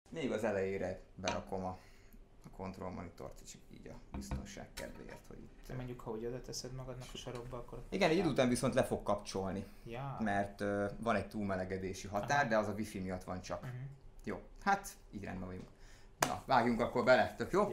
Még az elejére berakom a kontrollmonitort, csak így a biztonság kedvéért, hogy itt... De mondjuk, ha úgy oda teszed magadnak a sarokba, akkor... Igen, egy idő után viszont le fog kapcsolni, Ja. mert van egy túlmelegedési határ, de az a wifi miatt van csak. Jó, hát így rendben vagyunk. Na, vágjunk akkor bele, tök jó? Jó.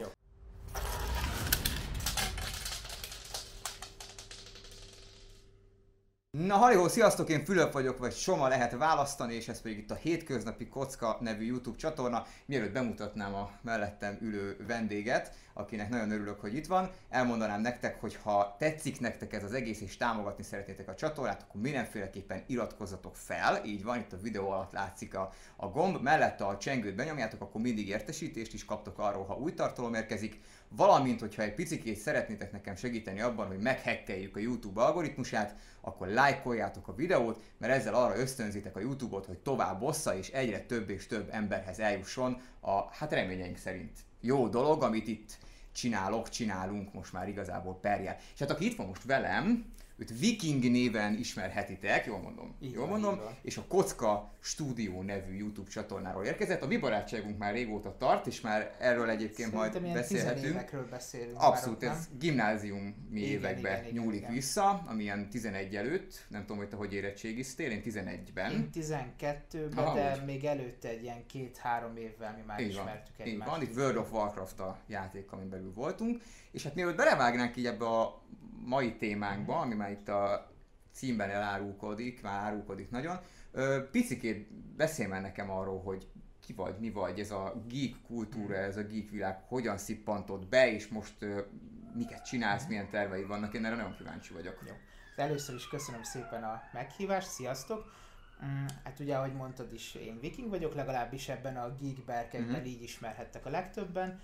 Na halihó, sziasztok, én Fülöp vagyok, vagy Soma lehet választani, és ez pedig itt a Hétköznapi Kocka nevű YouTube csatorna. Mielőtt bemutatnám a mellettem ülő vendéget, akinek nagyon örülök, hogy itt van, elmondanám nektek, hogy ha tetszik nektek ez az egész, és támogatni szeretnétek a csatornát, akkor mindenféleképpen iratkozzatok fel, így van, itt a videó alatt látszik a gomb, mellette a csengőt benyomjátok, akkor mindig értesítést is kaptok arról, ha új tartalom érkezik, valamint, hogyha egy picikét szeretnétek nekem segíteni abban, hogy meghekkeljük a YouTube algoritmusát, akkor lájkoljátok a videót, mert ezzel arra ösztönzitek a YouTube-ot, hogy tovább ossza és egyre több és több emberhez eljusson a, reményeink szerint jó dolog, amit itt csinálunk most már igazából perjel. És hát aki itt van most velem, őt Viking néven ismerhetitek, jól mondom, Így van. És a Kocka Stúdió nevű YouTube csatornáról érkezett. A mi barátságunk már régóta tart, és már erről egyébként Szerintem majd ilyen beszélhetünk. évekről beszélünk. Abszolút, már, ez gimnáziumi évekbe nyúlik igen. vissza, amilyen 11 előtt, nem tudom, hogy te hogy érettségiztél, én 11-ben. Én 12-ben, de még előtte egy ilyen 2-3 évvel mi már ismertük egymást. Így van, itt World of Warcraft a játék, amin belül voltunk, és hát mielőtt belevágnánk így ebbe a mai témánkba, ami már itt a címben elárulkodik, már árulkodik nagyon, picikét beszélj már nekem arról, hogy ki vagy, mi vagy, ez a geek kultúra, ez a geek világ, hogyan szippantott be, és most miket csinálsz, milyen terveid vannak, én erre nagyon kíváncsi vagyok. Jó. De először is köszönöm szépen a meghívást, sziasztok! Hát ugye, ahogy mondtad is, én Viking vagyok, legalábbis ebben a geek berkekben így ismerhettek a legtöbben.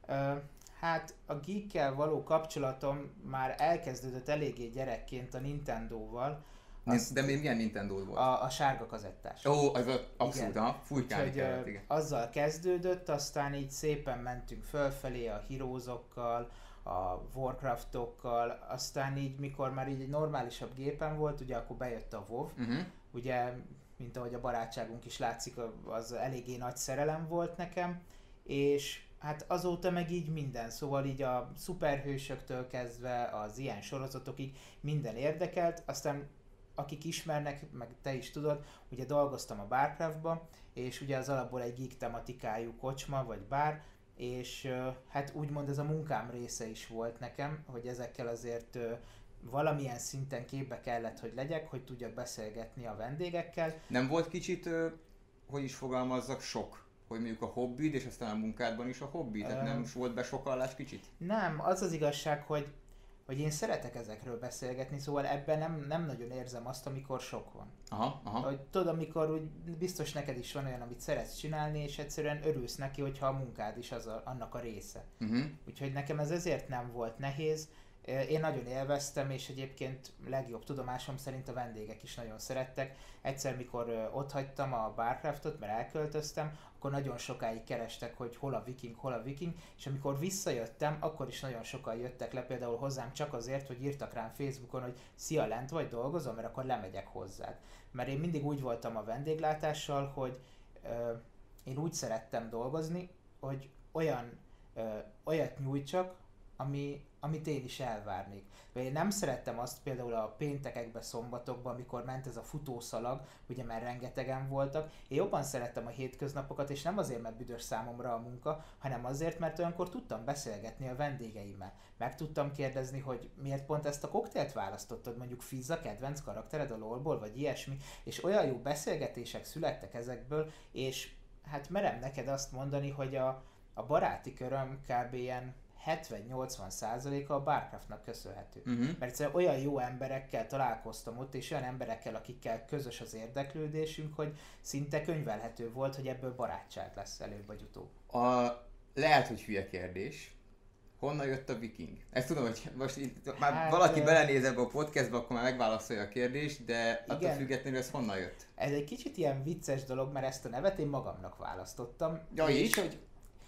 Hát a geekkel való kapcsolatom már elkezdődött eléggé gyerekként a Nintendo-val. De még milyen Nintendo volt? A sárga kazettás. Ó, az abszolút, fújkálni kellett, igen. Azzal kezdődött, aztán így szépen mentünk fölfelé a Heroes-okkal, a Warcraft-okkal, aztán így mikor már így egy normálisabb gépen volt, ugye akkor bejött a WoW, ugye, mint ahogy a barátságunk is látszik, az eléggé nagy szerelem volt nekem, és hát azóta meg így minden, szóval így a szuperhősöktől kezdve az ilyen sorozatokig minden érdekelt, aztán akik ismernek, meg te is tudod, ugye dolgoztam a Barcraftba, és ugye az alapból egy geek tematikájú kocsma vagy bár, és hát úgymond ez a munkám része is volt nekem, hogy ezekkel azért valamilyen szinten képbe kellett, hogy legyek, hogy tudjak beszélgetni a vendégekkel. Nem volt kicsit, hogy is fogalmazzak, sok? Hogy mondjuk a hobbid, és aztán a munkádban is a hobbi? Tehát nem volt besokallás kicsit? Nem, az az igazság, hogy én szeretek ezekről beszélgetni, szóval ebben nem nagyon érzem azt, amikor sok van. Aha. Hogy tudod, amikor úgy biztos neked is van olyan, amit szeretsz csinálni, és egyszerűen örülsz neki, hogyha a munkád is annak a része. Úgyhogy nekem ez ezért nem volt nehéz. Én nagyon élveztem, és egyébként legjobb tudomásom szerint a vendégek is nagyon szerettek. Egyszer, mikor otthagytam a Barcraftot, mert elköltöztem, akkor nagyon sokáig kerestek, hogy hol a Viking, és amikor visszajöttem, akkor is nagyon sokan jöttek le például hozzám csak azért, hogy írtak rám Facebookon, hogy szia, lent vagy, dolgozom, mert akkor lemegyek hozzád. Mert én mindig úgy voltam a vendéglátással, hogy én úgy szerettem dolgozni, hogy olyat nyújtsak, amit én is elvárnék. Én nem szerettem azt például a péntekekben, szombatokban, amikor ment ez a futószalag, ugye már rengetegen voltak. Én jobban szerettem a hétköznapokat, és nem azért, mert büdös számomra a munka, hanem azért, mert olyankor tudtam beszélgetni a vendégeimmel. Meg tudtam kérdezni, hogy miért pont ezt a koktélt választottad, mondjuk Fizz a kedvenc karaktered a LoL-ból, vagy ilyesmi, és olyan jó beszélgetések születtek ezekből, és hát merem neked azt mondani, hogy a baráti köröm kb. Ilyen 70-80%-a a Barcraftnak köszönhető. Mert egyszerűen olyan jó emberekkel találkoztam ott, és olyan emberekkel, akikkel közös az érdeklődésünk, hogy szinte könyvelhető volt, hogy ebből barátság lesz előbb vagy utóbb. Lehet, hogy hülye kérdés. Honnan jött a Viking? Ezt tudom, hogy most már valaki belenéz ebbe a podcastba, akkor már megválaszolja a kérdést, de attól függetlenül ez honnan jött? Ez egy kicsit ilyen vicces dolog, mert ezt a nevet én magamnak választottam. Ja, így?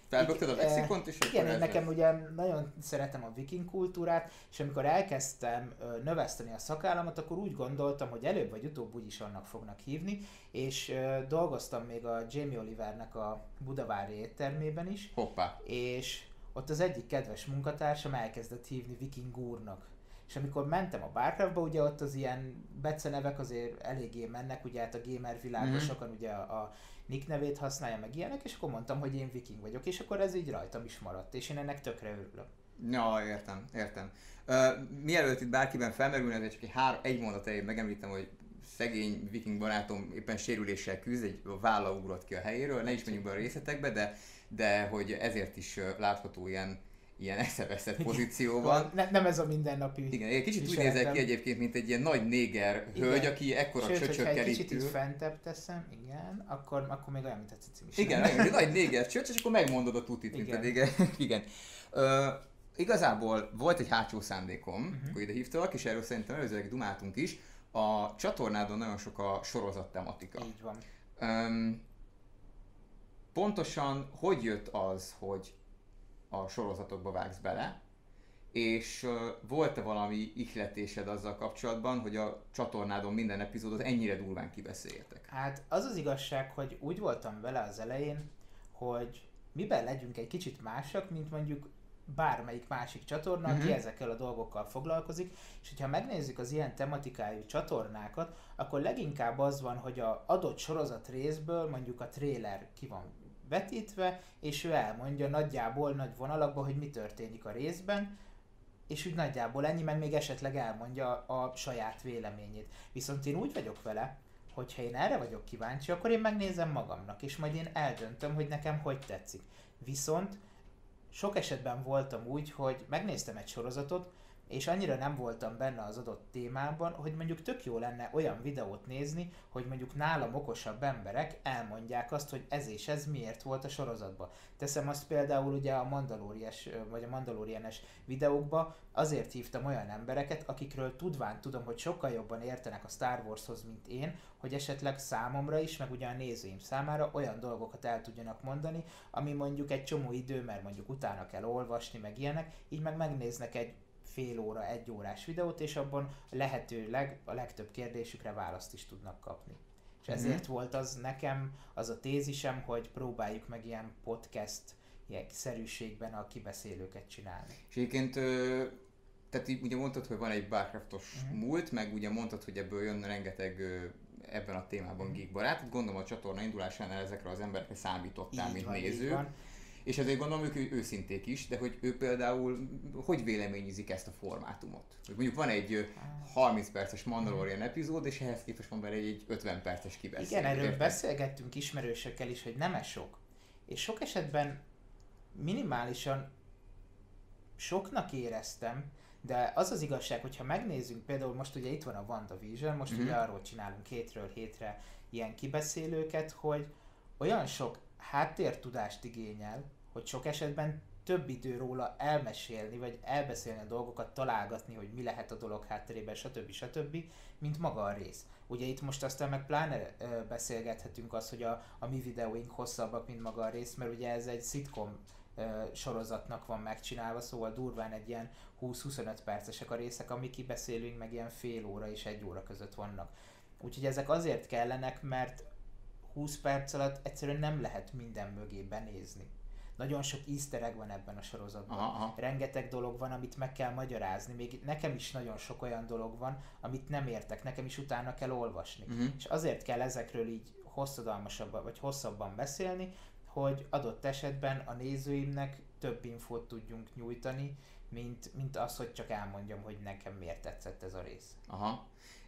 felbögted a lexikont, és igen, akkor én nekem ugye nagyon szeretem a viking kultúrát, és amikor elkezdtem növeszteni a szakállamat, akkor úgy gondoltam, hogy előbb vagy utóbb úgyis annak fognak hívni, és dolgoztam még a Jamie Olivernek a budavári éttermében is. Hoppá. És ott az egyik kedves munkatársam elkezdett hívni Viking úrnak. És amikor mentem a Barcraftba, ugye ott az ilyen becenevek azért eléggé mennek, ugye hát a gamer világban sokan ugye a nick nevét használja meg ilyenek, és akkor mondtam, hogy én viking vagyok, és akkor ez így rajtam is maradt, és én ennek tökre örülök. Ja, értem. Mielőtt itt bárkiben felmerülne, ezért csak egy mondat elég megemlítem, hogy szegény viking barátom éppen sérüléssel küzd, egy válla ugrott ki a helyéről, ne is menjünk be a részletekbe, de hogy ezért is látható ilyen eszeveszett pozícióban. Nem ez a mindennapi. Igen, egy kicsit úgy nézek ki egyébként, mint egy ilyen nagy néger hölgy, aki ekkora csöcsökkel itt ül. Kicsit így fentebb teszem, igen, akkor még olyan, mint a cicim is. Igen, egy nagy néger csöcs, és akkor megmondod a tutit, mint pedig. Igen. Igazából volt egy hátsó szándékom, hogy ide hívtalak, és erről szerintem előzőleg dumáltunk is. A csatornádon nagyon sok a sorozat tematika. Így van. Pontosan hogy jött az, hogy a sorozatokba vágsz bele, és volt-e valami ihletésed azzal kapcsolatban, hogy a csatornádon minden epizódot ennyire durván kibeszéltek? Hát az az igazság, hogy úgy voltam vele az elején, hogy miben legyünk egy kicsit másak, mint mondjuk bármelyik másik csatorna, aki ezekkel a dolgokkal foglalkozik, és hogyha megnézzük az ilyen tematikájú csatornákat, akkor leginkább az van, hogy az adott sorozat részből mondjuk a trailer ki van vetítve, és ő elmondja nagyjából nagy vonalakban, hogy mi történik a részben, és úgy nagyjából ennyi, meg még esetleg elmondja a saját véleményét. Viszont én úgy vagyok vele, hogyha én erre vagyok kíváncsi, akkor én megnézem magamnak, és majd én eldöntöm, hogy nekem hogy tetszik. Viszont sok esetben voltam úgy, hogy megnéztem egy sorozatot, és annyira nem voltam benne az adott témában, hogy mondjuk tök jó lenne olyan videót nézni, hogy mondjuk nálam okosabb emberek elmondják azt, hogy ez és ez miért volt a sorozatban. Teszem azt például ugye a Mandalorias vagy a Mandalorianes videókba, azért hívtam olyan embereket, akikről tudván tudom, hogy sokkal jobban értenek a Star Warshoz, mint én, hogy esetleg számomra is, meg ugye a nézőim számára olyan dolgokat el tudjanak mondani, ami mondjuk egy csomó idő, mert mondjuk utána kell olvasni, meg ilyenek, így meg megnéznek egy fél óra, egy órás videót, és abban lehetőleg a legtöbb kérdésükre választ is tudnak kapni. És ezért volt az nekem az a tézisem, hogy próbáljuk meg ilyen podcast szerűségben a kibeszélőket csinálni. És egyébként, tehát ugye mondtad, hogy van egy Barcraftos múlt, meg ugye mondtad, hogy ebből jön rengeteg ebben a témában geek barát. Gondolom a csatorna indulásánál ezekre az emberekre számítottál, így mint van, néző. És ezért gondolom, hogy őszinték is, de hogy ő például hogy véleményezik ezt a formátumot? Hogy mondjuk van egy 30 perces Mandalorian epizód, és ehhez képest van vele egy 50 perces kibeszélő. Igen, erről beszélgettünk ismerősökkel is, hogy nem ez sok. És sok esetben minimálisan soknak éreztem, de az az igazság, hogyha megnézzünk, például most ugye itt van a WandaVision, most ugye arról csinálunk hétről hétre ilyen kibeszélőket, hogy olyan sok háttértudást igényel, hogy sok esetben több idő róla elmesélni, vagy elbeszélni a dolgokat, találgatni, hogy mi lehet a dolog hátterében, stb., mint maga a rész. Ugye itt most aztán meg pláne beszélgethetünk az, hogy a mi videóink hosszabbak, mint maga a rész, mert ugye ez egy sitcom sorozatnak van megcsinálva, szóval durván egy ilyen 20-25 percesek a részek, ami kibeszélünk, meg ilyen fél óra és egy óra között vannak. Úgyhogy ezek azért kellenek, mert 20 perc alatt egyszerűen nem lehet minden mögé benézni. Nagyon sok easter egg van ebben a sorozatban. Aha. Rengeteg dolog van, amit meg kell magyarázni. Még nekem is nagyon sok olyan dolog van, amit nem értek. Nekem is utána kell olvasni. És azért kell ezekről így hosszadalmasabban vagy hosszabban beszélni, hogy adott esetben a nézőimnek több infót tudjunk nyújtani, mint az, hogy csak elmondjam, hogy nekem miért tetszett ez a rész. Aha.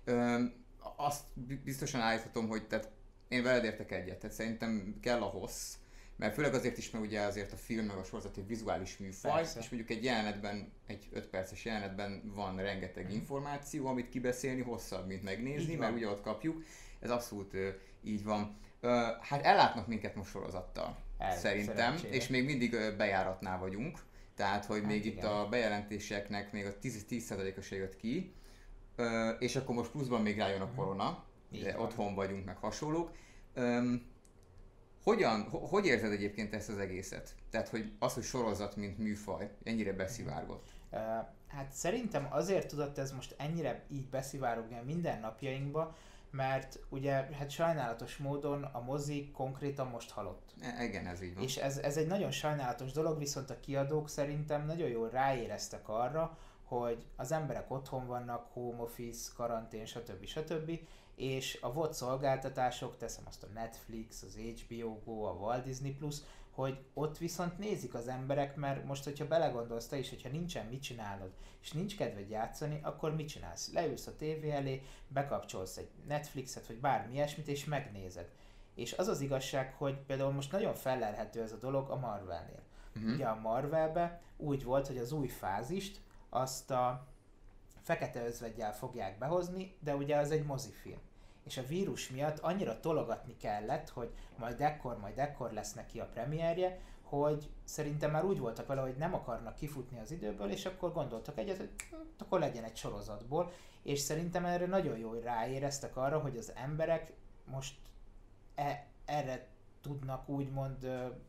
Azt biztosan állíthatom, hogy tehát én veled értek egyet, tehát szerintem kell a hossz, mert főleg azért is, mert ugye azért a film meg a sorozat egy vizuális műfaj, persze. És mondjuk egy jelenetben, egy 5 perces jelenetben van rengeteg információ, amit kibeszélni hosszabb, mint megnézni, mert ugye ott kapjuk, ez abszolút így van. Hát ellátnak minket most sorozattal, szerintem, és még mindig bejáratnál vagyunk, tehát hogy még igen. Itt a bejelentéseknek még a 10%-a se jött ki, és akkor most pluszban még rájön a korona, de otthon vagyunk, meg hasonlók. hogy érzed egyébként ezt az egészet? Tehát, hogy az, hogy sorozat, mint műfaj, ennyire beszivárgott? Hát szerintem azért tudott ez most ennyire így beszivárogni a mindennapjainkba, mert ugye hát sajnálatos módon a mozi konkrétan most halott. Igen, ez így van. És ez egy nagyon sajnálatos dolog, viszont a kiadók szerintem nagyon jól ráéreztek arra, hogy az emberek otthon vannak, home office, karantén, stb. És a VOD szolgáltatások, teszem azt a Netflix, az HBO Go, a Walt Disney Plus, hogy ott viszont nézik az emberek, mert most, hogyha belegondolsz te is, hogyha nincsen mit csinálnod, és nincs kedved játszani, akkor mit csinálsz? Leülsz a tévé elé, bekapcsolsz egy Netflixet, vagy bármi ilyesmit, és megnézed. És az az igazság, hogy például most nagyon fellelhető ez a dolog a Marvelnél. Ugye a Marvelbe úgy volt, hogy az új fázist azt a Fekete Özveggyel fogják behozni, de ugye az egy mozifilm. És a vírus miatt annyira tologatni kellett, hogy majd ekkor lesz neki a premierje, hogy szerintem már úgy voltak vele, hogy nem akarnak kifutni az időből, és akkor gondoltak egyet, hogy akkor legyen egy sorozatból, és szerintem erre nagyon jól ráéreztek arra, hogy az emberek most erre tudnak úgymond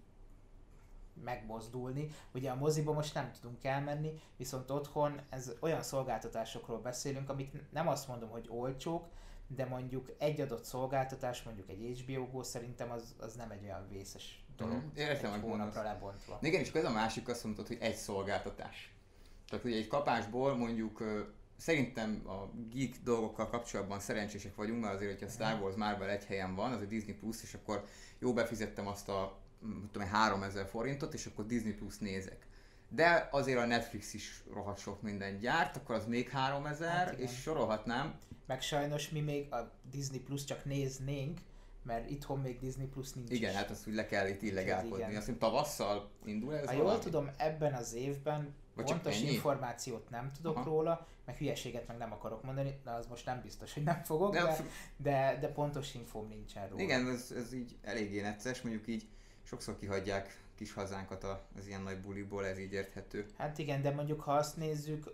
megmozdulni. Ugye a moziba most nem tudunk elmenni, viszont otthon ez olyan szolgáltatásokról beszélünk, amik nem azt mondom, hogy olcsók, de mondjuk egy adott szolgáltatás, mondjuk egy HBO Go szerintem az nem egy olyan vészes dolog. Értem, egy hónapra lebontva. Igen, és ez a másik azt mondtad, hogy egy szolgáltatás. Tehát ugye egy kapásból mondjuk szerintem a geek dolgokkal kapcsolatban szerencsések vagyunk, mert azért, hogyha Star Wars Marvel egy helyen van, az a Disney Plus, és akkor jó befizettem azt a 3000 forintot, és akkor Disney Plus nézek. De azért a Netflix is rohadt sok mindent gyárt, akkor az még 3000, hát és sorolhatnám. Meg sajnos mi még a Disney Plus csak néznénk, mert itthon még Disney Plus nincs. Igen, hát azt úgy le kell itt illegálkodni. Azt hiszem tavasszal indul ez. Ha jól tudom, ebben az évben pontos információt nem tudok róla, meg hülyeséget meg nem akarok mondani, de az most nem biztos, hogy nem fogok, de pontos infóm nincsen róla. Igen, ez így eléggé necces, mondjuk így sokszor kihagyják kis hazánkat az ilyen nagy buliból, ez így érthető. Hát igen, de mondjuk ha azt nézzük,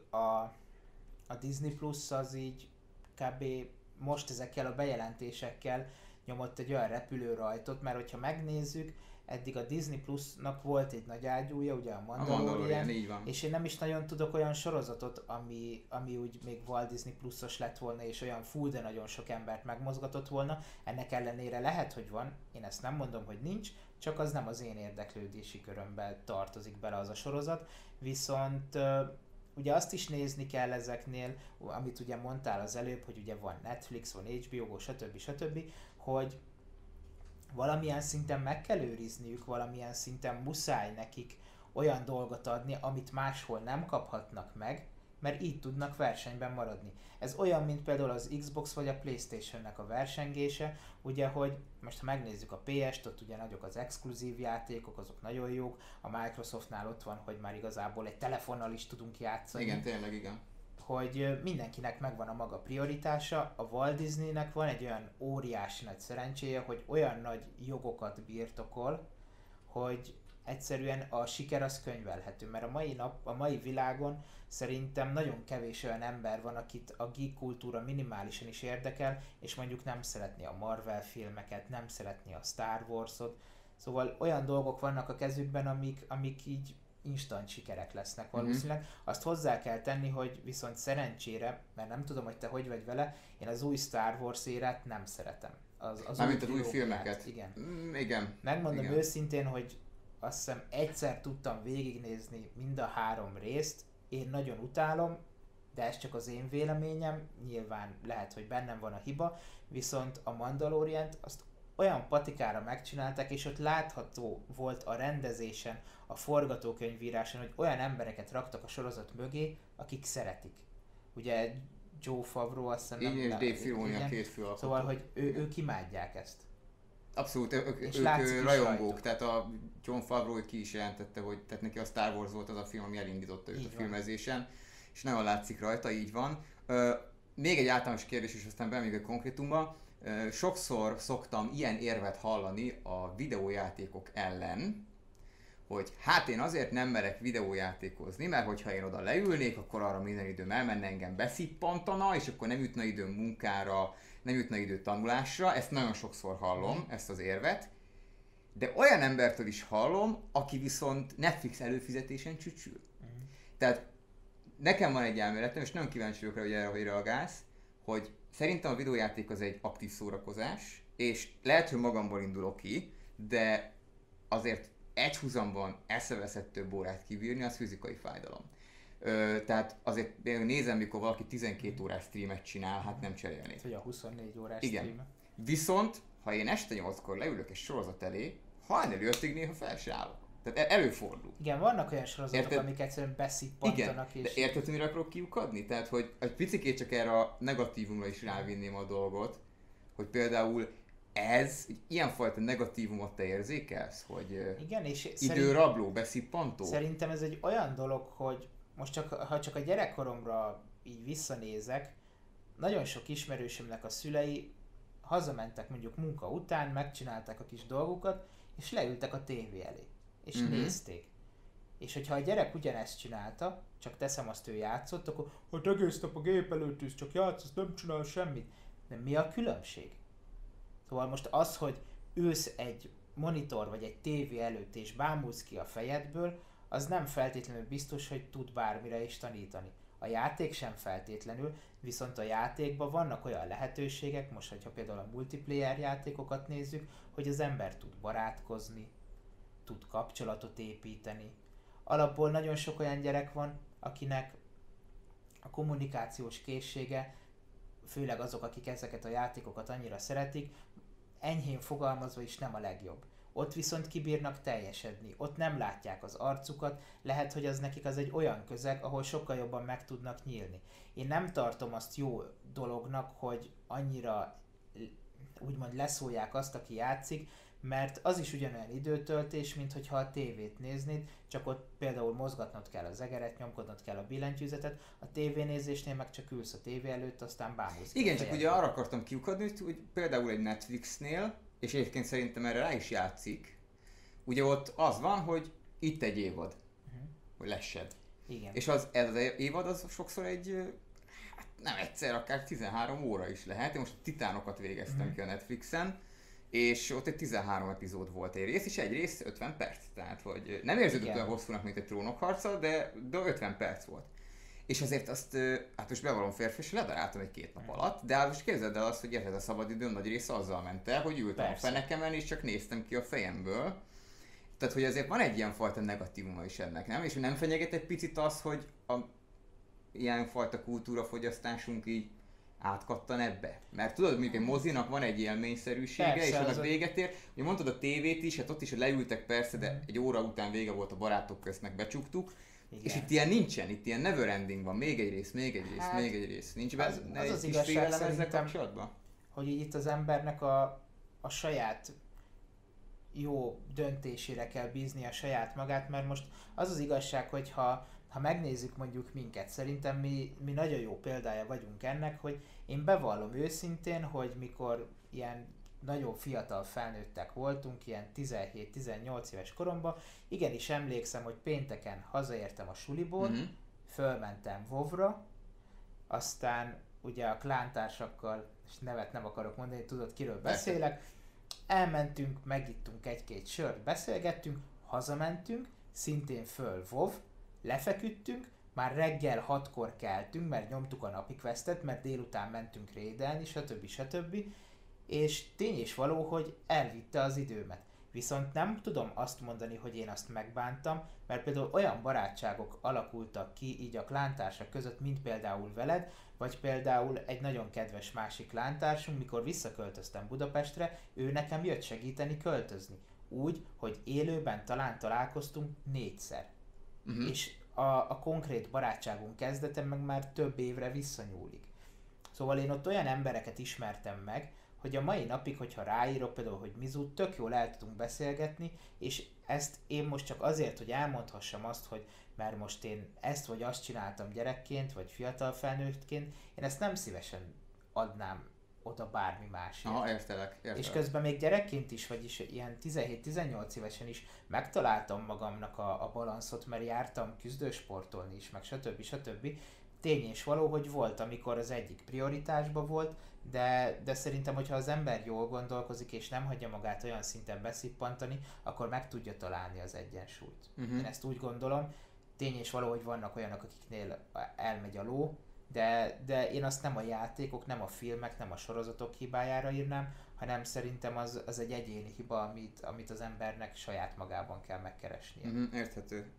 a Disney Plus az így kb. Most ezekkel a bejelentésekkel nyomott egy olyan repülőrajtot, mert hogyha megnézzük, eddig a Disney Plus-nak volt egy nagy ágyúja, ugye a Mandalorian, így van. És én nem is nagyon tudok olyan sorozatot, ami úgy még Walt Disney Plus-os lett volna, és olyan full, de nagyon sok embert megmozgatott volna. Ennek ellenére lehet, hogy van, én ezt nem mondom, hogy nincs, csak az nem az én érdeklődési körömben tartozik bele az a sorozat, viszont ugye azt is nézni kell ezeknél, amit ugye mondtál az előbb, hogy ugye van Netflix, van HBO Go, stb., hogy valamilyen szinten meg kell őrizniük, valamilyen szinten muszáj nekik olyan dolgot adni, amit máshol nem kaphatnak meg, mert így tudnak versenyben maradni. Ez olyan, mint például az Xbox vagy a PlayStation-nek a versengése, ugye, hogy most ha megnézzük a PS-t, ott ugye nagyok az exkluzív játékok, azok nagyon jók, a Microsoftnál ott van, hogy már igazából egy telefonnal is tudunk játszani. Igen, tényleg igen. Hogy mindenkinek megvan a maga prioritása, a Walt Disneynek van egy olyan óriási nagy szerencséje, hogy olyan nagy jogokat birtokol, hogy egyszerűen a siker az könyvelhető, mert a mai világon szerintem nagyon kevés olyan ember van, akit a geek kultúra minimálisan is érdekel, és mondjuk nem szeretné a Marvel filmeket, nem szeretné a Star Wars-ot, szóval olyan dolgok vannak a kezükben, amik így instant sikerek lesznek valószínűleg. Azt hozzá kell tenni, hogy viszont szerencsére, mert nem tudom, hogy te hogy vagy vele, én az új Star Wars érát nem szeretem. Mármint az új filmeket. Igen. Igen. Megmondom igen. Őszintén, hogy azt hiszem egyszer tudtam végignézni mind a 3 részt, én nagyon utálom, de ez csak az én véleményem, nyilván lehet, hogy bennem van a hiba, viszont a Mandalorient azt olyan patikára megcsinálták, és ott látható volt a rendezésen, a forgatókönyvíráson, hogy olyan embereket raktak a sorozat mögé, akik szeretik. Ugye Joe Favreau azt hiszem... Igen, és Dave Filoni a két főalkotó. Szóval, hogy ők imádják ezt. Abszolút, ők rajongók, tehát a Jon Favreau ki is jelentette, hogy tehát neki a Star Wars volt az a film, ami elindította őt a filmezésen, és nagyon látszik rajta, így van. Még egy általános kérdés, és aztán belemegyünk a konkrétumba. Sokszor szoktam ilyen érvet hallani a videójátékok ellen, hogy hát én azért nem merek videójátékozni, mert hogyha én oda leülnék, akkor arra minden időm elmenne, engem beszippantana, és akkor nem jutna időm munkára, nem jutna idő tanulásra. Ezt nagyon sokszor hallom, ezt az érvet. De olyan embertől is hallom, aki viszont Netflix előfizetésen csücsül. Tehát nekem van egy elméletem, és nagyon kíváncsi vagyok rá, hogy erre hogy reagálsz, hogy szerintem a videójáték az egy aktív szórakozás, és lehet, hogy magamból indulok ki, de azért egyhuzamban eszeveszett több órát kibírni, az fizikai fájdalom. Tehát azért nézem, mikor valaki 12 órás streamet csinál, hát nem cserélnék. Vagy a 24 órás igen. streamet. Viszont, ha én este 8-kor leülök egy sorozat elé, hajnali 5-ig néha fel se állok. Tehát előfordul. Igen, vannak olyan sorozatok, érted? amik egyszerűen beszippantanak. Igen, de érted, mire akarok kiukadni? Tehát, hogy egy picikét csak erre a negatívumra is rávinném a dolgot, hogy például ez, ilyenfajta negatívumot te érzékelsz, hogy igen, és időrabló, beszippantó? Szerintem ez egy olyan dolog, hogy most ha csak a gyerekkoromra így visszanézek, nagyon sok ismerősömnek a szülei hazamentek mondjuk munka után, megcsinálták a kis dolgukat, és leültek a tévé elé, és nézték. És hogyha a gyerek ugyanezt csinálta, csak teszem azt, ő játszott, akkor hát egész nap a gép előtt is csak játszott, nem csinál semmit. De mi a különbség? Szóval most az, hogy ülsz egy monitor vagy egy tévé előtt és bámulsz ki a fejedből, az nem feltétlenül biztos, hogy tud bármire is tanítani. A játék sem feltétlenül, viszont a játékban vannak olyan lehetőségek, most hogyha például a multiplayer játékokat nézzük, hogy az ember tud barátkozni, tud kapcsolatot építeni. Alapból nagyon sok olyan gyerek van, akinek a kommunikációs készsége, főleg azok, akik ezeket a játékokat annyira szeretik, enyhén fogalmazva is nem a legjobb. Ott viszont kibírnak teljesedni, ott nem látják az arcukat, lehet, hogy az nekik az egy olyan közeg, ahol sokkal jobban meg tudnak nyílni. Én nem tartom azt jó dolognak, hogy annyira úgymond leszólják azt, aki játszik, mert az is ugyanolyan időtöltés, mint hogyha a tévét néznéd, csak ott például mozgatnod kell az egeret, nyomkodnod kell a billentyűzetet, a tévénézésnél meg csak ülsz a tévé előtt, aztán bámulsz. Igen, csak ugye arra akartam kiukadni, hogy például egy Netflixnél, és egyébként szerintem erre rá is játszik, ugye ott az van, hogy itt egy évad, hogy lessed. Igen. És ez az évad az sokszor egy, hát nem egyszer, akár 13 óra is lehet. Én most a Titánokat végeztem ki a Netflixen, és ott egy 13 epizód volt egy rész, és egy rész 50 perc. Tehát, hogy nem érződött olyan hosszúnak, mint egy Trónokharca, de 50 perc volt. És azért azt, hát most bevallom férfi, és ledaráltam egy 2 nap alatt, de most képzeld el azt, hogy érted, a szabadidőm nagy része azzal ment el, hogy ültem a fenekemen, és csak néztem ki a fejemből. Tehát, hogy azért van egy ilyen fajta negatívuma is ennek, nem? És nem fenyeget egy picit az, hogy a ilyenfajta kultúrafogyasztásunk így átkattan ebbe? Mert tudod, mondjuk egy mozinak van egy élményszerűsége, persze, és annak véget ér. Ugye mondtad a tévét is, hát ott is leültek persze, de egy óra után vége volt a barátok közt, meg becsuktuk. Igen. És itt ilyen nincsen, itt ilyen never ending van, még egy rész, még egy rész, hát, még egy rész. Nincs benne az igazság ezzel kapcsolatban? Hogy itt az embernek a saját jó döntésére kell bízni a saját magát, mert most az az igazság, hogy ha megnézzük mondjuk minket, szerintem mi nagyon jó példája vagyunk ennek, hogy én bevallom őszintén, hogy mikor ilyen nagyon fiatal felnőttek voltunk, ilyen 17-18 éves koromban, igenis emlékszem, hogy pénteken hazaértem a suliból, fölmentem WoW-ra, aztán ugye a klántársakkal, és nevet nem akarok mondani, tudod kiről beszélek, elmentünk, megittunk egy-két sört, beszélgettünk, hazamentünk, szintén föl WoW, lefeküdtünk, már reggel 6-kor keltünk, mert nyomtuk a napi questet, mert délután mentünk raidelni, stb. És tény és való, hogy elvitte az időmet. Viszont nem tudom azt mondani, hogy én azt megbántam, mert például olyan barátságok alakultak ki így a klántársak között, mint például veled, vagy például egy nagyon kedves másik klántársunk, mikor visszaköltöztem Budapestre, ő nekem jött segíteni költözni. Úgy, hogy élőben talán találkoztunk 4-szer. És a konkrét barátságunk kezdete meg már több évre visszanyúlik. Szóval én ott olyan embereket ismertem meg, hogy a mai napig, hogyha ráírok például, hogy Mizu, tök jól el tudunk beszélgetni, és ezt én most csak azért, hogy elmondhassam azt, hogy mert most én ezt vagy azt csináltam gyerekként, vagy fiatal felnőttként, én ezt nem szívesen adnám oda bármi másért. Aha, értelek. És közben még gyerekként is, vagyis ilyen 17-18 évesen is megtaláltam magamnak a balanszot, mert jártam küzdősportolni is, meg stb. Tény és való, hogy volt, amikor az egyik prioritásban volt, de szerintem, hogyha az ember jól gondolkozik, és nem hagyja magát olyan szinten beszippantani, akkor meg tudja találni az egyensúlyt. Én ezt úgy gondolom, tény és való, hogy vannak olyanok, akiknél elmegy a ló, de én azt nem a játékok, nem a filmek, nem a sorozatok hibájára írnám, hanem szerintem az egy egyéni hiba, amit az embernek saját magában kell megkeresnie. Érthető.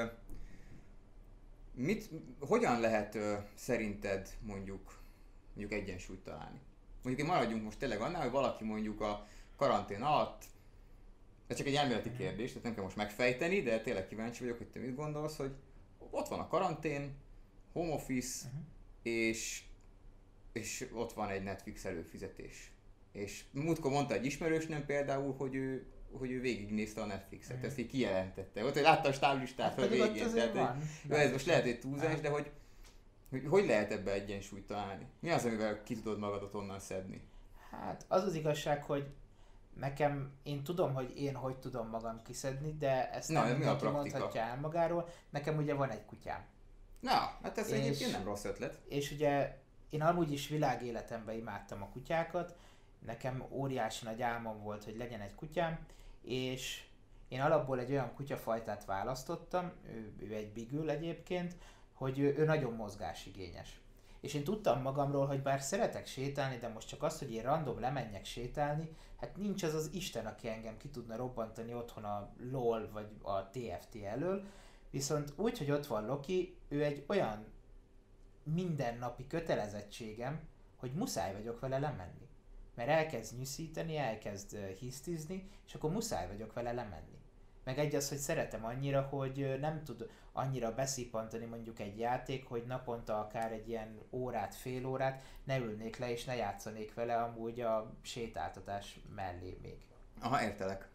Hogyan lehet szerinted mondjuk egyensúlyt találni? Mondjuk maradjunk most tényleg annál, hogy valaki mondjuk a karantén alatt, ez csak egy elméleti kérdés, tehát nem kell most megfejteni, de tényleg kíváncsi vagyok, hogy te mit gondolsz, hogy ott van a karantén, home office, és ott van egy Netflix előfizetés. És múltkor mondta egy ismerősnőm például, hogy ő végignézte a Netflixet, ezt így kijelentette. Ott, hogy látta a stáblistát a végén. Tehát, ez most lehet egy túlzás, de hogy lehet ebbe egyensúlyt találni? Mi az, amivel ki tudod magadat onnan szedni? Hát az igazság, hogy én tudom, hogy én hogy tudom magam kiszedni, de ezt nem mindenki mondhatja el magáról. Nekem ugye van egy kutyám. Na, hát ez egyébként nem rossz ötlet. És ugye én amúgy is világéletemben imádtam a kutyákat, nekem óriási nagy álmom volt, hogy legyen egy kutyám, és én alapból egy olyan kutyafajtát választottam, ő egy bigül egyébként, hogy ő nagyon mozgásigényes. És én tudtam magamról, hogy bár szeretek sétálni, de most csak az, hogy én random lemenjek sétálni, hát nincs az az Isten, aki engem ki tudna robbantani otthon a LOL vagy a TFT elől, viszont úgy, hogy ott van Loki, ő egy olyan mindennapi kötelezettségem, hogy muszáj vagyok vele lemenni. Mert elkezd nyűszíteni, elkezd hisztizni, és akkor muszáj vagyok vele lemenni. Meg egy az, hogy szeretem annyira, hogy nem tud annyira beszippantani mondjuk egy játék, hogy naponta akár egy ilyen órát, fél órát ne ülnék le és ne játszanék vele amúgy a sétáltatás mellé még. Aha, értelek.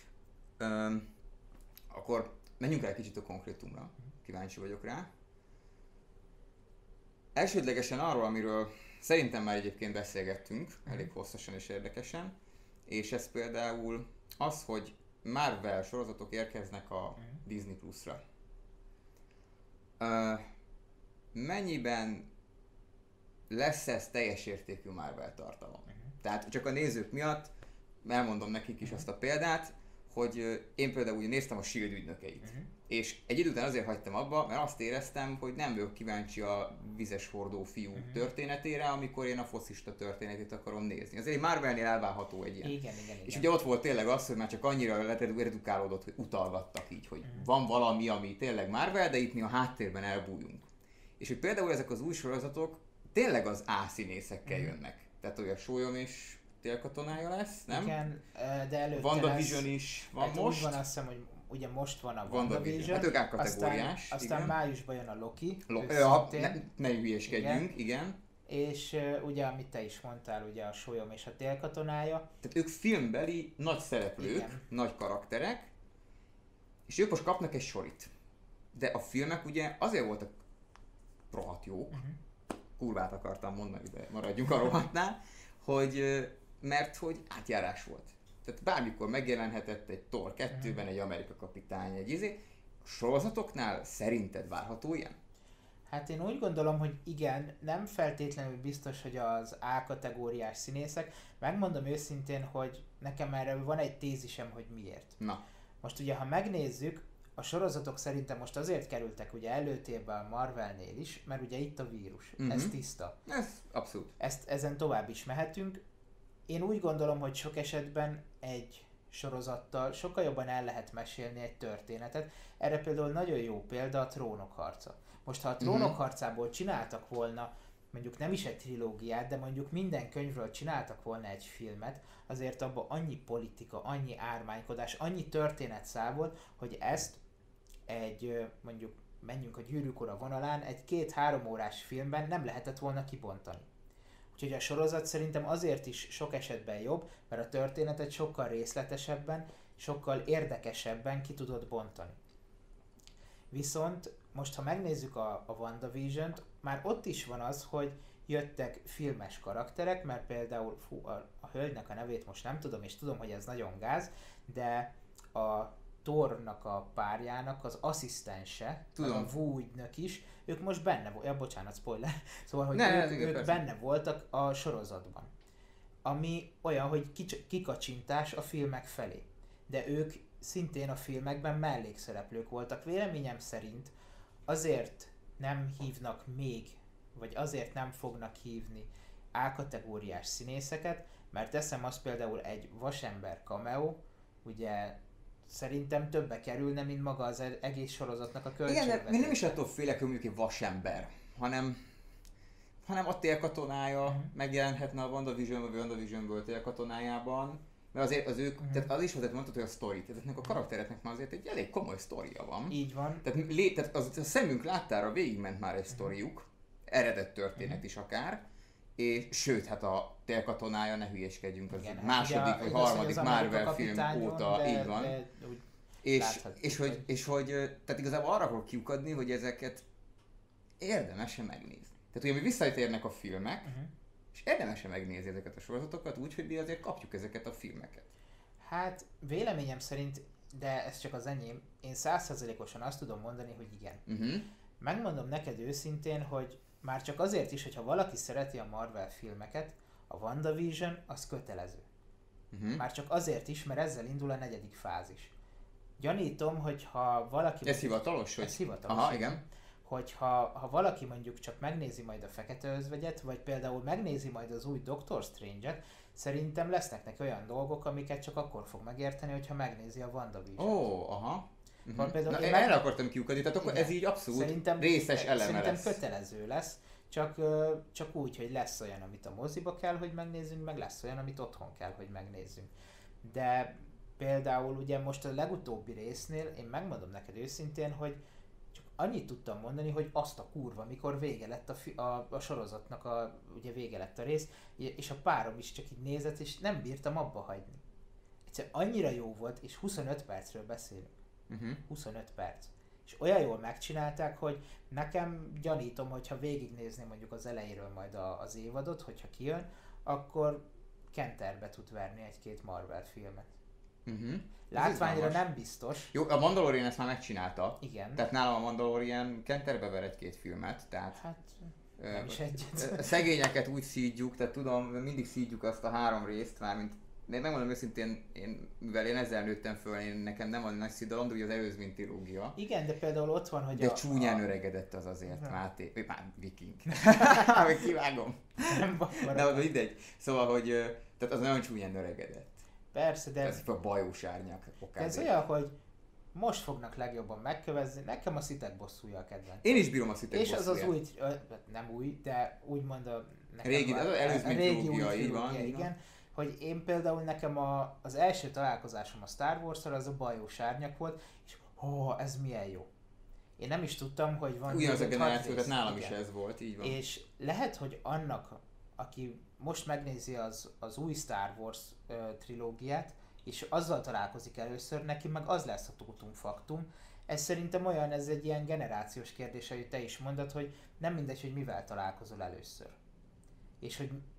Akkor menjünk el egy kicsit a konkrétumra. Kíváncsi vagyok rá. Elsődlegesen arról, amiről szerintem már egyébként beszélgettünk, elég hosszasan és érdekesen, és ez például az, hogy Marvel sorozatok érkeznek a Disney Plus-ra. Mennyiben lesz ez teljes értékű Marvel tartalom? Tehát csak a nézők miatt elmondom nekik is azt a példát, hogy én például ugye néztem a S.H.I.E.L.D. ügynökeit. És egy idő után azért hagytam abba, mert azt éreztem, hogy nem vagyok kíváncsi a vizes hordó fiú történetére, amikor én a foszista történetét akarom nézni. Azért egy Marvelnél elválható egy ilyen. Igen. És ugye ott volt tényleg az, hogy már csak annyira redukálódott, hogy utalgattak így, hogy van valami, ami tényleg Marvel, de itt mi a háttérben elbújunk. És hogy például ezek az új sorozatok tényleg az A színészekkel jönnek. Tehát olyan Sólyom és Télkatonája lesz, nem? Igen, de előtte WandaVision is van hát most. Úgy van, azt hiszem, hogy ugye most van a WandaVision. Hát ők A-kategóriás. Aztán májusban jön a Loki. Ne hülyéskedjünk, igen. És ugye, amit te is mondtál, ugye a Sólyom és a Télkatonája. Tehát ők filmbeli nagy szereplők, igen, nagy karakterek, és ők most kapnak egy sorit. De a filmek ugye azért voltak rohadt jók, kurvát akartam mondani, de maradjunk a rohadtnál, mert hogy átjárás volt. Tehát bármikor megjelenhetett egy Thor 2-ben egy Amerika kapitány, a sorozatoknál szerinted várható ilyen? Hát én úgy gondolom, hogy igen, nem feltétlenül biztos, hogy az A-kategóriás színészek. Megmondom őszintén, hogy nekem erre van egy tézisem, hogy miért. Na. Most ugye, ha megnézzük, a sorozatok szerintem most azért kerültek ugye előtérbe a Marvelnél is, mert ugye itt a vírus. Ez tiszta. Ez abszolút. Ezen tovább is mehetünk. Én úgy gondolom, hogy sok esetben egy sorozattal sokkal jobban el lehet mesélni egy történetet. Erre például nagyon jó példa a Trónok harca. Most ha a Trónok harcából csináltak volna, mondjuk nem is egy trilógiát, de mondjuk minden könyvről csináltak volna egy filmet, azért abban annyi politika, annyi ármánykodás, annyi történetszál volt, hogy ezt egy, mondjuk menjünk a Gyűrűk Ura vonalán, egy 2-3 órás filmben nem lehetett volna kibontani. Úgyhogy a sorozat szerintem azért is sok esetben jobb, mert a történetet sokkal részletesebben, sokkal érdekesebben ki tudod bontani. Viszont most, ha megnézzük a WandaVision-t, már ott is van az, hogy jöttek filmes karakterek, mert például a hölgynek a nevét most nem tudom, és tudom, hogy ez nagyon gáz, de a Thornak a párjának az asszisztense, a Wu ügynök is, ők most benne voltak, bocsánat, spoiler, szóval, hogy ők benne voltak a sorozatban. ami olyan, hogy kikacsintás a filmek felé. De ők szintén a filmekben mellékszereplők voltak. Véleményem szerint azért nem hívnak még, vagy azért nem fognak hívni A-kategóriás színészeket, mert teszem azt például egy vasember cameo, ugye szerintem többe kerülne, mint maga az egész sorozatnak a költségvetése. Igen, de nem is attól félek, hogy mondjuk egy vasember, hanem a télkatonája megjelenhetne a WandaVision-ből, vagy WandaVision-ből télkatonájában. Mert azért az ők, tehát az is azért mondtad, hogy a sztori, tehát ennek a karaktereknek már azért egy elég komoly sztoria van. Így van. Tehát a szemünk láttára végigment már egy sztoriuk, eredet történet is akár, és sőt, hát a télkatonája, ne hülyéskedjünk, az igen, második vagy harmadik Marvel film óta, így van. És hogy tehát igazából arra akarok kiukadni, hogy ezeket érdemes megnézni. Tehát ugye mi visszatérnek a filmek, és érdemes megnézni ezeket a sorozatokat úgy, hogy mi azért kapjuk ezeket a filmeket. Hát véleményem szerint, de ez csak az enyém, én 100%-osan azt tudom mondani, hogy igen. Megmondom neked őszintén, hogy már csak azért is, hogyha valaki szereti a Marvel filmeket, a WandaVision az kötelező. Már csak azért is, mert ezzel indul a 4. fázis. Gyanítom, hogy ha valaki... Ez hivatalos? Ez hivatalos. Aha, igen. Hogyha valaki mondjuk csak megnézi majd a Fekete Özvegyet, vagy például megnézi majd az új Doctor Strange-et, szerintem lesznek neki olyan dolgok, amiket csak akkor fog megérteni, hogyha megnézi a WandaVision-t. Ó, aha. Például én erre akartam kiukadni, tehát akkor ez így abszolút szerintem, részes eleme szerintem lesz. Kötelező lesz, csak úgy, hogy lesz olyan, amit a moziba kell, hogy megnézzünk, meg lesz olyan, amit otthon kell, hogy megnézzünk. De például ugye most a legutóbbi résznél, én megmondom neked őszintén, hogy csak annyit tudtam mondani, hogy azt a kurva, mikor vége lett a sorozatnak, ugye vége lett a rész, és a párom is csak így nézett, és nem bírtam abba hagyni. Egyszerűen annyira jó volt, és 25 percről beszélünk. 25 perc. És olyan jól megcsinálták, hogy nekem gyanítom, hogyha végignézném mondjuk az elejéről majd az évadot, hogyha kijön, akkor kenterbe tud verni egy-két Marvel filmet. Látványra nem biztos. Jó, a Mandalorian ezt már megcsinálta. Igen. Tehát nálam a Mandalorian kenterbe ver egy-két filmet, tehát... Hát nem is egyet. Szegényeket úgy szídjuk, tehát tudom, mindig szídjuk azt a 3 részt, mármint de megmondom őszintén, mivel én ezzel nőttem föl, nekem nem a nagy szidalom, de ugye az előzmény trilógia. Igen, de például ott van, hogy de csúnyán öregedett az azért, Máté. Viking. Kivágom. De mindegy. Szóval, hogy tehát az nagyon csúnyán öregedett. Persze, de... Ez a bajós árnyak. Ez olyan, hogy most fognak legjobban megkövezni, nekem a Szitek bosszúja a kedvenc. Én is bírom a Szitek bosszúja. És az új, nem új, de úgymond a... Régi, az előzmény trilógia, így van. Igen. Hogy én például nekem az első találkozásom a Star Wars-szal az a bajós árnyak volt, és ez milyen jó. Én nem is tudtam, hogy van... Ugyanaz a generáció, tehát nálam is ez volt, így van. És lehet, hogy annak, aki most megnézi az új Star Wars trilógiát, és azzal találkozik először, neki meg az lesz a totum faktum. Ez szerintem olyan, ez egy ilyen generációs kérdés, hogy te is mondod, hogy nem mindegy, hogy mivel találkozol először. És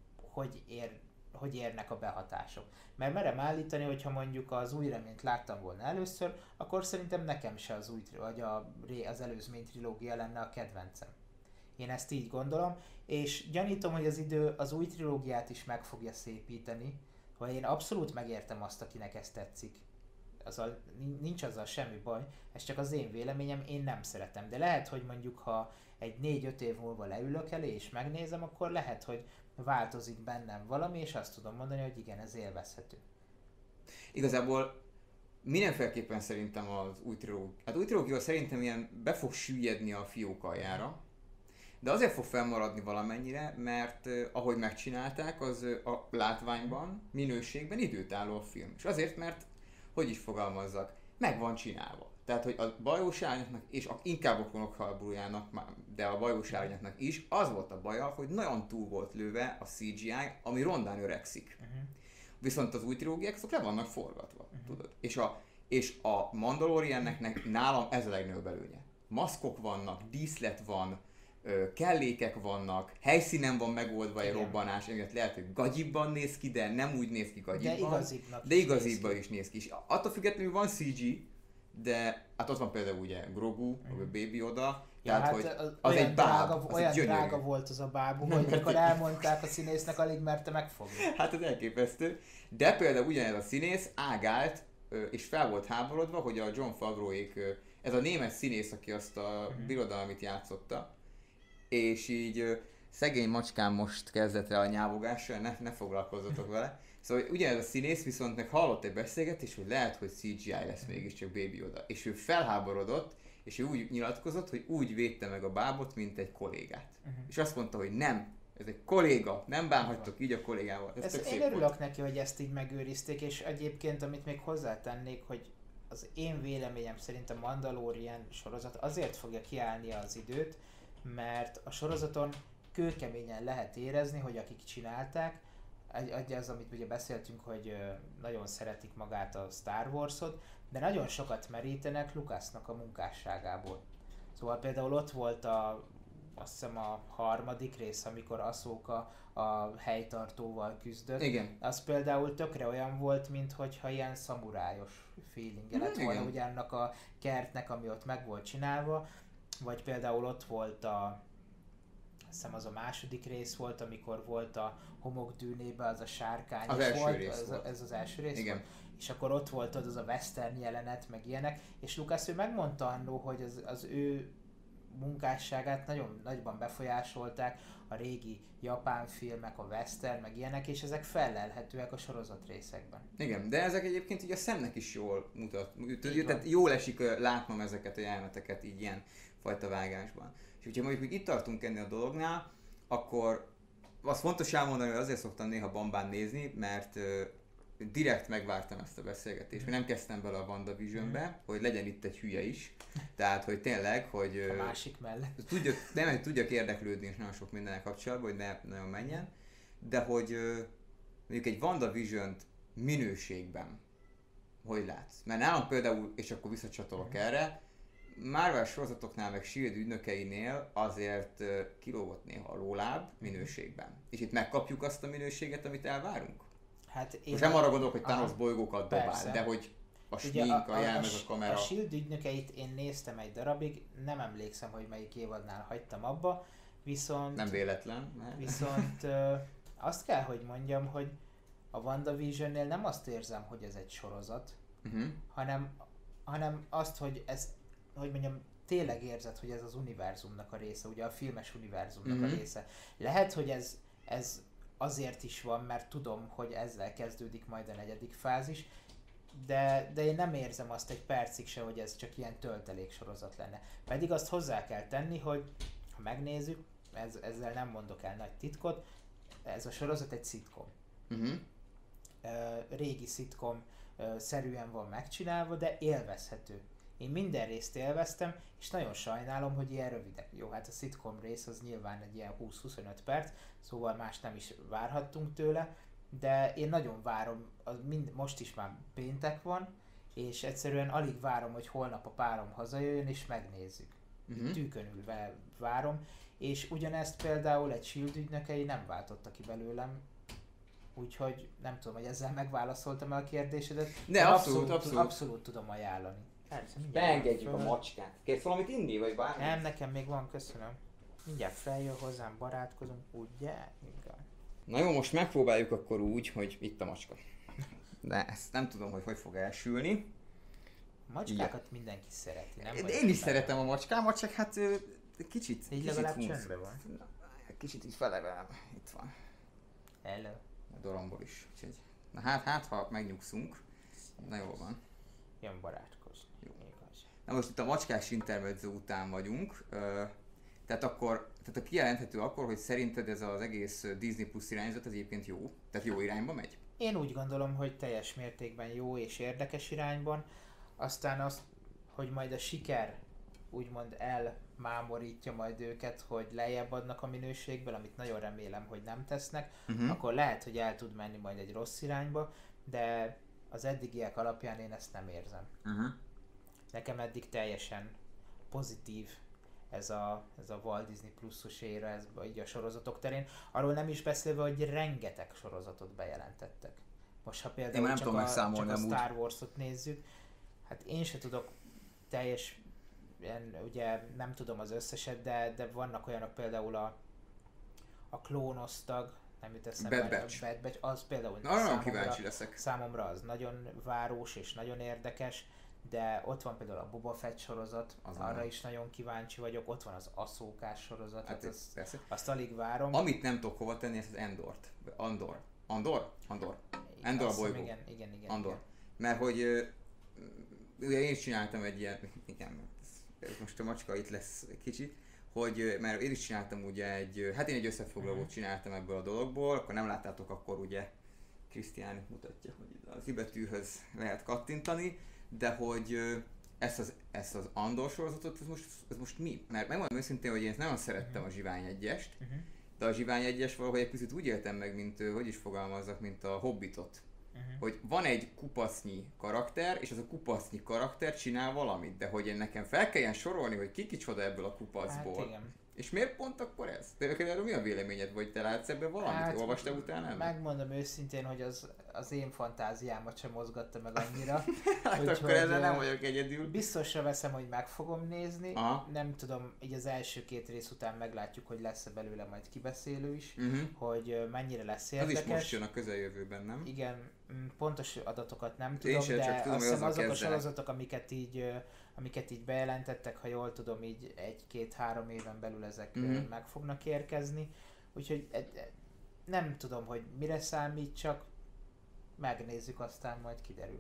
hogy érnek a behatások. Mert merem állítani, hogyha mondjuk az új reményt láttam volna először, akkor szerintem nekem se az előzmény trilógia lenne a kedvencem. Én ezt így gondolom, és gyanítom, hogy az idő az új trilógiát is meg fogja szépíteni, hogy én abszolút megértem azt, akinek ez tetszik. Nincs azzal semmi baj, ez csak az én véleményem, én nem szeretem. De lehet, hogy mondjuk ha egy 4-5 év múlva leülök elé és megnézem, akkor lehet, hogy változik bennem valami, és azt tudom mondani, hogy igen, ez élvezhető. Igazából mindenféleképpen szerintem az új trilógia. Hát új trilógia szerintem ilyen be fog süllyedni a fiók aljára, de azért fog fennmaradni valamennyire, mert ahogy megcsinálták, az a látványban, minőségben időtálló a film. És azért, mert, hogy is fogalmazzak, meg van csinálva. Tehát, hogy a bajós árnyaknak, és inkább a Konok háborújának, de a bajós árnyaknak is, az volt a baja, hogy nagyon túl volt lőve a CGI, ami rondán öregszik. Viszont az új trilógiák, azok le vannak forgatva, tudod? És a Mandaloriannek nálam ez a legnagyobb előnye. Maszkok vannak, díszlet van, kellékek vannak, helyszínen van megoldva egy robbanás, emiatt lehet, hogy gagyibban néz ki, de nem úgy néz ki gagyibban. De igazibban is is néz ki. És attól függetlenül van CG, de hát ott van például ugye Grogu, vagy Baby Yoda, Ja, tehát hát hogy az egy báb, olyan drága volt az a bábú, hogy mikor elmondták a színésznek, alig merte megfogni. Hát ez elképesztő. De például ugyanez a színész ágált, és fel volt háborodva, hogy a Jon Favreauék, ez a német színész, aki azt a birodalmit játszotta, és így szegény macskám most kezdett rá a nyávogással, ne foglalkozzatok vele. Szóval ugyanez a színész viszont meg hallott egy beszélgetést, hogy lehet, hogy CGI lesz mégiscsak Baby Yoda. És ő felháborodott, és ő úgy nyilatkozott, hogy úgy védte meg a bábot, mint egy kollégát. És azt mondta, hogy nem, ez egy kolléga, nem bánhattok így a kollégával. Én örülök neki, hogy ezt így megőrizték, és egyébként, amit még hozzátennék, hogy az én véleményem szerint a Mandalorian sorozat azért fogja kiállni az időt, mert a sorozaton kőkeményen lehet érezni, hogy akik csinálták, az, amit ugye beszéltünk, hogy nagyon szeretik magát a Star Wars-ot, de nagyon sokat merítenek Lucasnak a munkásságából. Szóval például ott volt azt hiszem a harmadik rész, amikor Ahsoka a helytartóval küzdött. Igen. Az például tökre olyan volt, mintha ilyen szamurájos feelingje lett volna ugye annak a kertnek, ami ott meg volt csinálva. Vagy például ott volt azt hiszem az a második rész volt, amikor volt a homokdűnébe az a sárkány. Az első volt, rész volt. Ez az első rész Igen. volt? És akkor ott volt az a western jelenet, meg ilyenek, és Lucas ő megmondta annó, hogy az ő munkásságát nagyon nagyban befolyásolták a régi japán filmek, a western, meg ilyenek, és ezek fellelhetőek a sorozat részekben. Igen, de ezek egyébként így a szemnek is jól mutat, tehát jól esik látnom ezeket a jeleneteket így ilyen fajta vágásban. És hogyha mondjuk itt tartunk ennél a dolognál, akkor azt fontos elmondani, hogy azért szoktam néha Bambán nézni, mert direkt megvártam ezt a beszélgetést, mert nem kezdtem bele a WandaVisionbe, hogy legyen itt egy hülye is. Tehát, hogy tényleg, hogy a másik mellett. Tudjak érdeklődni és nagyon sok mindennek kapcsolatban, hogy ne nagyon menjen, de hogy mondjuk egy WandaVision-t minőségben hogy látsz? Mert nálam például, és akkor visszacsatolok erre, Marvel sorozatoknál meg Shield ügynökeinél azért kilógott néha a lóláb minőségben. És itt megkapjuk azt a minőséget, amit elvárunk? Hát most nem arra gondolok, hogy Thanos bolygókat dobál, de hogy a smink, a jelmez, a kamera. A Shield ügynökeit én néztem egy darabig, nem emlékszem, hogy melyik évadnál hagytam abba, viszont... Nem véletlen. Viszont azt kell, hogy mondjam, hogy a WandaVision-nél nem azt érzem, hogy ez egy sorozat, hanem azt, hogy ez, hogy mondjam, tényleg érzed, hogy ez az univerzumnak a része, ugye a filmes univerzumnak a része. Lehet, hogy ez azért is van, mert tudom, hogy ezzel kezdődik majd a negyedik fázis, de én nem érzem azt egy percig se, hogy ez csak ilyen tölteléksorozat lenne. Pedig azt hozzá kell tenni, hogy ha megnézzük, ezzel nem mondok el nagy titkot, ez a sorozat egy szitkom. Régi szitkom szerűen van megcsinálva, de élvezhető. Én minden részt élveztem, és nagyon sajnálom, hogy ilyen rövidek. Jó, hát a szitkom rész az nyilván egy ilyen 20-25 perc, szóval más nem is várhattunk tőle, de én nagyon várom, most is már péntek van, és egyszerűen alig várom, hogy holnap a párom hazajöjjön, és megnézzük. Tűkönülve várom, és ugyanezt például egy Shield ügynökei nem váltotta ki belőlem, úgyhogy nem tudom, hogy ezzel megválaszoltam-e a kérdésedet, de abszolút tudom ajánlani. Beengedjük a macskát. Kérsz valamit inni, vagy bármi? Nem, nekem még van, köszönöm. Mindjárt feljön hozzám, barátkozunk, ugye? Igen. Na jó, most megpróbáljuk akkor úgy, hogy itt a macska. De ezt nem tudom, hogy fog elsülni. Macskákat mindenki szereti, nem? Én is szeretem a macskámat, csak hát kicsit... Így legalább csöndben van. Kicsit így felevelem. Itt van. Hello. A doromból is. Úgyhogy, na hát, ha megnyugszunk. Na jól van. Jön barátkozni. Jó. Na most itt a macskás intermezzo után vagyunk. Tehát a kijelenthető akkor, hogy szerinted ez az egész Disney Plus irányzat az egyébként jó? Tehát jó irányba megy? Én úgy gondolom, hogy teljes mértékben jó és érdekes irányban. Aztán azt, hogy majd a siker úgymond elmámorítja majd őket, hogy lejjebb adnak a minőségből, amit nagyon remélem, hogy nem tesznek, akkor lehet, hogy el tud menni majd egy rossz irányba, de az eddigiek alapján én ezt nem érzem. Nekem eddig teljesen pozitív ez a Walt Disney Plus-os éra, ez így a sorozatok terén. Arról nem is beszélve, hogy rengeteg sorozatot bejelentettek. Most ha például csak a Star Wars-ot nézzük, hát én se tudok teljes, ugye nem tudom az összeset, de vannak olyanok, például a klónosztag, nem jut eszembe, Bad Batch. A Bad Batch, az például Kíváncsi leszek. számomra az nagyon város és nagyon érdekes, de ott van például a Boba Fett sorozat, arra is nagyon kíváncsi vagyok, ott van az Ahsoka sorozat, hát azt alig várom. Amit nem tudok hova tenni, ez az Andor bolygó. Igen. Andor. Mert hogy ugye én is csináltam egy ilyen, igen, most a macska itt lesz kicsit, hogy mert én is csináltam ugye én egy összefoglalót csináltam ebből a dologból, akkor nem láttátok, akkor ugye Krisztián mutatja, hogy az ibetűhöz lehet kattintani, de hogy ezt az Andor sorozatot, ez most mi? Mert megmondom őszintén, hogy én nagyon szerettem a Zsivány 1-est, de a Zsivány 1-es valahogy egy picit úgy éltem meg, mint, hogy is fogalmazzak, mint a Hobbitot. Hogy van egy kupacnyi karakter, és az a kupacnyi karakter csinál valamit, de hogy én nekem fel kelljen sorolni, hogy ki kicsoda ebből a kupacból. Hát igen. És miért pont akkor ez? De erről mi a véleményed, vagy te látsz ebben valamit? Hát, olvastál utána? Megmondom őszintén, hogy az én fantáziámat sem mozgatta meg annyira. Hát akkor ezzel nem vagyok egyedül. Biztosra veszem, hogy meg fogom nézni. Aha. Nem tudom, így az első 2 rész után meglátjuk, hogy lesz-e belőle majd kibeszélő is, hogy mennyire lesz érdekes. Az is most jön a közeljövőben, nem? Igen, pontos adatokat nem tudom, sem, de tudom, azt hiszem azok kezdenek. a sorozatok, amiket így bejelentettek, ha jól tudom, így 1-2-3 éven belül ezek meg fognak érkezni. Úgyhogy nem tudom, hogy mire számít, csak megnézzük, aztán majd kiderül.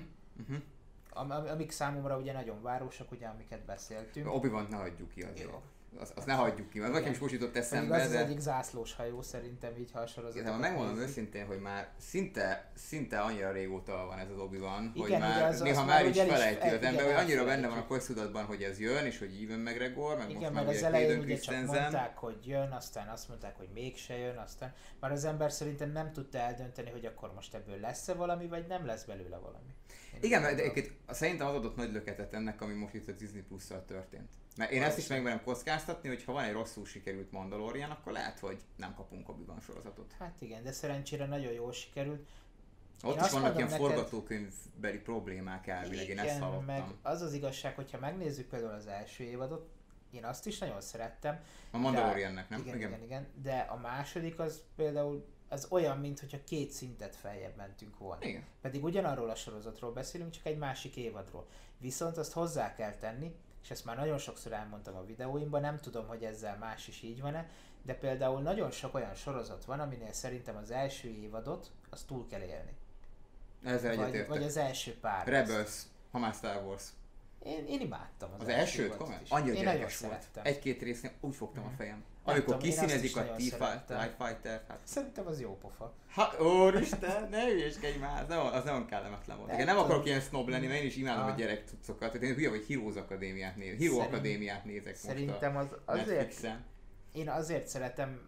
Amik számomra ugye nagyon városak, ugye amiket beszéltünk. Obi-Wan ne hagyjuk ki azért. Jó. Azt ne hagyjuk ki, mert nekem is most jutott eszembe, az egyik zászlós hajó szerintem így, ha a sorozatokat de megmondom nézzük. őszintén, hogy már szinte annyira régóta van ez az Obi-Wan, hogy Igen, már az néha már már is ugye felejti az ember, hogy annyira benne elfelejtjük. van a köztudatban, hogy ez jön, és hogy Ewan McGregor, meg Igen, most mert már az ugye elején Hayden ugye csak Christensen. mondták, hogy jön, aztán azt mondták, hogy mégse jön, aztán már az ember szerintem nem tudta eldönteni, hogy akkor most ebből lesz-e valami, vagy nem lesz belőle valami. Igen, de egyébként szerintem az adott nagy löketet ennek, ami most itt a Disney Plus-szal történt. Mert én ezt is megmerem kockáztatni, hogy ha van egy rosszul sikerült Mandalorian, akkor lehet, hogy nem kapunk Obi-Wan sorozatot. Hát igen, de szerencsére nagyon jól sikerült. Ott is vannak ilyen forgatókönyvbeli problémák elvileg, én ezt hallottam. Meg az az igazság, hogyha megnézzük például az első évadot, én azt is nagyon szerettem. A Mandaloriannek, nem? Igen. De a második az például az olyan, mintha 2 szintet feljebb mentünk volna. Igen. Pedig ugyanarról a sorozatról beszélünk, csak egy másik évadról. Viszont azt hozzá kell tenni, és ezt már nagyon sokszor elmondtam a videóimban, nem tudom, hogy ezzel más is így van-e, de például nagyon sok olyan sorozat van, aminél szerintem az első évadot, az túl kell élni. Ezzel egyetértek. Vagy az első pár. Rebels, ha már Star Wars. Én imádtam az elsőt, komolyan? Annyira gyerekes volt. Szerettem. 1-2 résznél úgy fogtam a fejem. Amikor kiszínezik a TIE Fighter, hát... Szerintem az jó pofa. Úristen, ne hülyeskedj már, az nagyon kellemetlen volt. Nem akarok ilyen snob lenni, mert én is imádom a gyerek cuccokat. Tehát én hülye, hogy Heroes Akadémiát nézek Szerintem most a Netflixen. Én azért szeretem,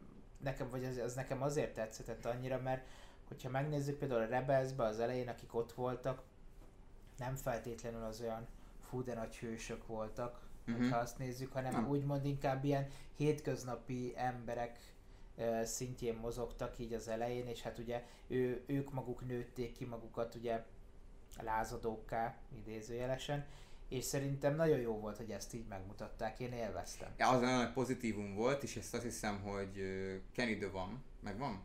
az nekem azért tetszett annyira, mert hogyha megnézzük például a Rebelsbe az elején, akik ott voltak, nem feltétlenül az olyan fú de nagy hősök voltak, ha azt nézzük, hanem úgymond inkább ilyen hétköznapi emberek szintjén mozogtak így az elején, és hát ugye ők maguk nőtték ki magukat ugye lázadókká, idézőjelesen, és szerintem nagyon jó volt, hogy ezt így megmutatták, én élveztem. Ja, az nagyon nagy pozitívum volt, és ezt azt hiszem, hogy Kenny DeVan, megvan?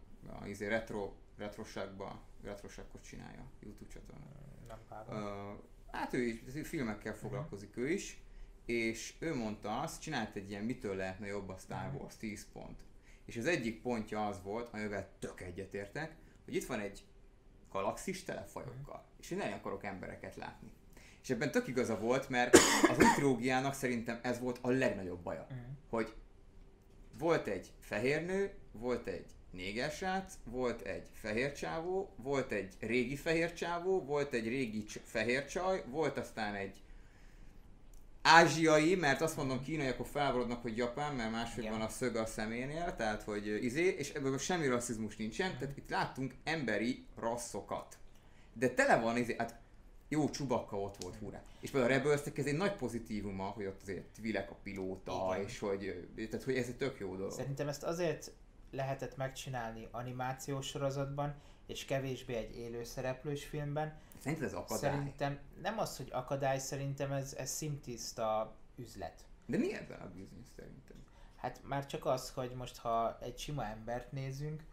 Retroságot csinálja, YouTube csatornán. Nem vágom. Hát ő is filmekkel foglalkozik ő is, és ő mondta azt, csinált egy ilyen mitől lehetne jobb a Star Wars 10 pont. És az egyik pontja az volt, amivel tök egyetértek, hogy itt van egy galaxis tele fajokkal, és én nem akarok embereket látni. És ebben tök igaza volt, mert az új trilógiának szerintem ez volt a legnagyobb baja, hogy volt egy fehér nő, volt egy néger srác, volt egy fehér csávó, volt egy régi fehér csávó, volt egy régi fehér csaj, volt aztán egy ázsiai, mert azt mondom kínai, akkor felborodnak, hogy japán, mert máshogy van a szög a szeménél, tehát hogy és ebből semmi rasszizmus nincsen, tehát itt láttunk emberi rasszokat. De tele van hát jó, Chewbacca ott volt, hurrá. És például a Rebelsnek ez egy nagy pozitívuma, hogy ott azért Twi'lek a pilóta, és tehát, hogy ez egy tök jó dolog. Szerintem ezt azért lehetett megcsinálni animációs sorozatban, és kevésbé egy élő szereplős filmben, Szerinted ez akadály? Szerintem nem az, hogy akadály, szerintem ez szintiszta üzlet. De mi ebben a biznisz szerintem? Hát már csak az, hogy most ha egy sima embert nézünk,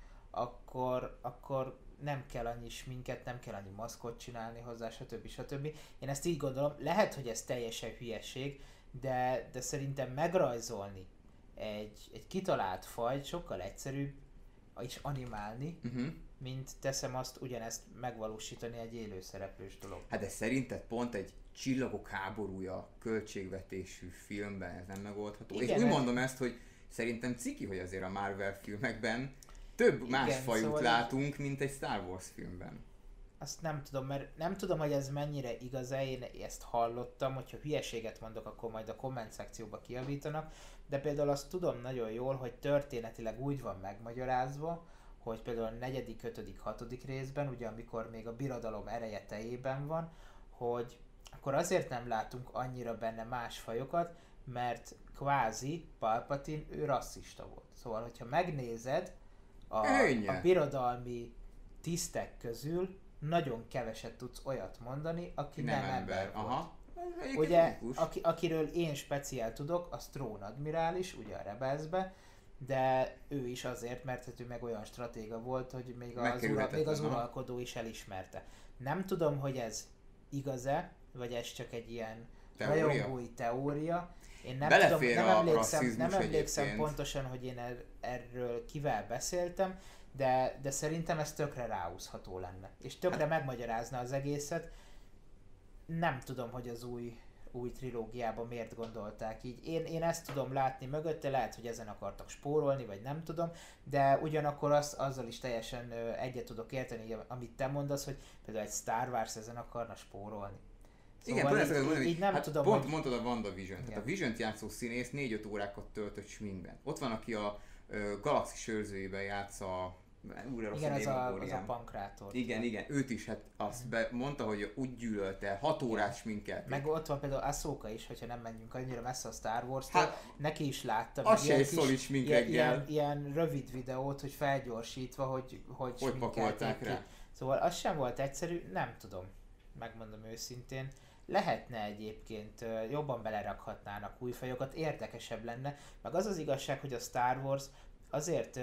akkor nem kell annyi sminket, nem kell annyi maszkot csinálni hozzá, stb. Én ezt így gondolom, lehet, hogy ez teljesen hülyeség, de szerintem megrajzolni egy kitalált fajt sokkal egyszerűbb és animálni, mint teszem azt ugyanezt megvalósítani egy élőszereplős dolog. Hát de szerinted pont egy Csillagok háborúja költségvetésű filmben ez nem megoldható? Igen, és úgy mondom ezt, hogy szerintem ciki, hogy azért a Marvel filmekben több más fajuk szóval látunk, mint egy Star Wars filmben. Azt nem tudom, mert nem tudom, hogy ez mennyire igaz-e, én ezt hallottam, hogyha hülyeséget mondok, akkor majd a komment szekcióba kijavítanak, de például azt tudom nagyon jól, hogy történetileg úgy van megmagyarázva, hogy például a 4., 5., 6. részben, ugye amikor még a birodalom ereje tejében van, hogy akkor azért nem látunk annyira benne más fajokat, mert kvázi Palpatine ő rasszista volt. Szóval, hogyha megnézed a birodalmi tisztek közül, nagyon keveset tudsz olyat mondani, aki nem ember volt. Aha. Ugye, akiről én speciál tudok, az trónadmirális, ugye a Rebelsbe, de ő is azért, mert ő meg olyan stratéga volt, hogy még az uralkodó is elismerte. Nem tudom, hogy ez igaz-e, vagy ez csak egy ilyen rajongói teória. Én nem emlékszem pontosan, hogy én erről kivel beszéltem, de szerintem ez tökre ráhúzható lenne. És tökre megmagyarázna az egészet. Nem tudom, hogy az új trilógiában miért gondolták így. Én ezt tudom látni mögötte, lehet, hogy ezen akartak spórolni, vagy nem tudom, de ugyanakkor azzal is teljesen egyet tudok érteni, amit te mondasz, hogy például egy Star Wars ezen akarna spórolni. Szóval igen, így nem tudom, pont mondtad a WandaVision-t. Tehát a Vision-t játszó színész 4-5 órákat töltött sminkben. Ott van, aki a Galaxis őrzőjében játsza. Igen, az a Pankrátor. Igen, őt is azt mondta, hogy úgy gyűlölte, 6 órás sminket. Meg ott van például Ahsoka is, hogyha nem menjünk annyira messze a Star Wars-tól, neki is láttam az se egy szolid sminkreggel. Ilyen rövid videót, hogy felgyorsítva, hogy pakolták rá. Szóval az sem volt egyszerű, nem tudom, megmondom őszintén. Lehetne egyébként, jobban belerakhatnának új fajokat, érdekesebb lenne, meg az az igazság, hogy a Star Wars azért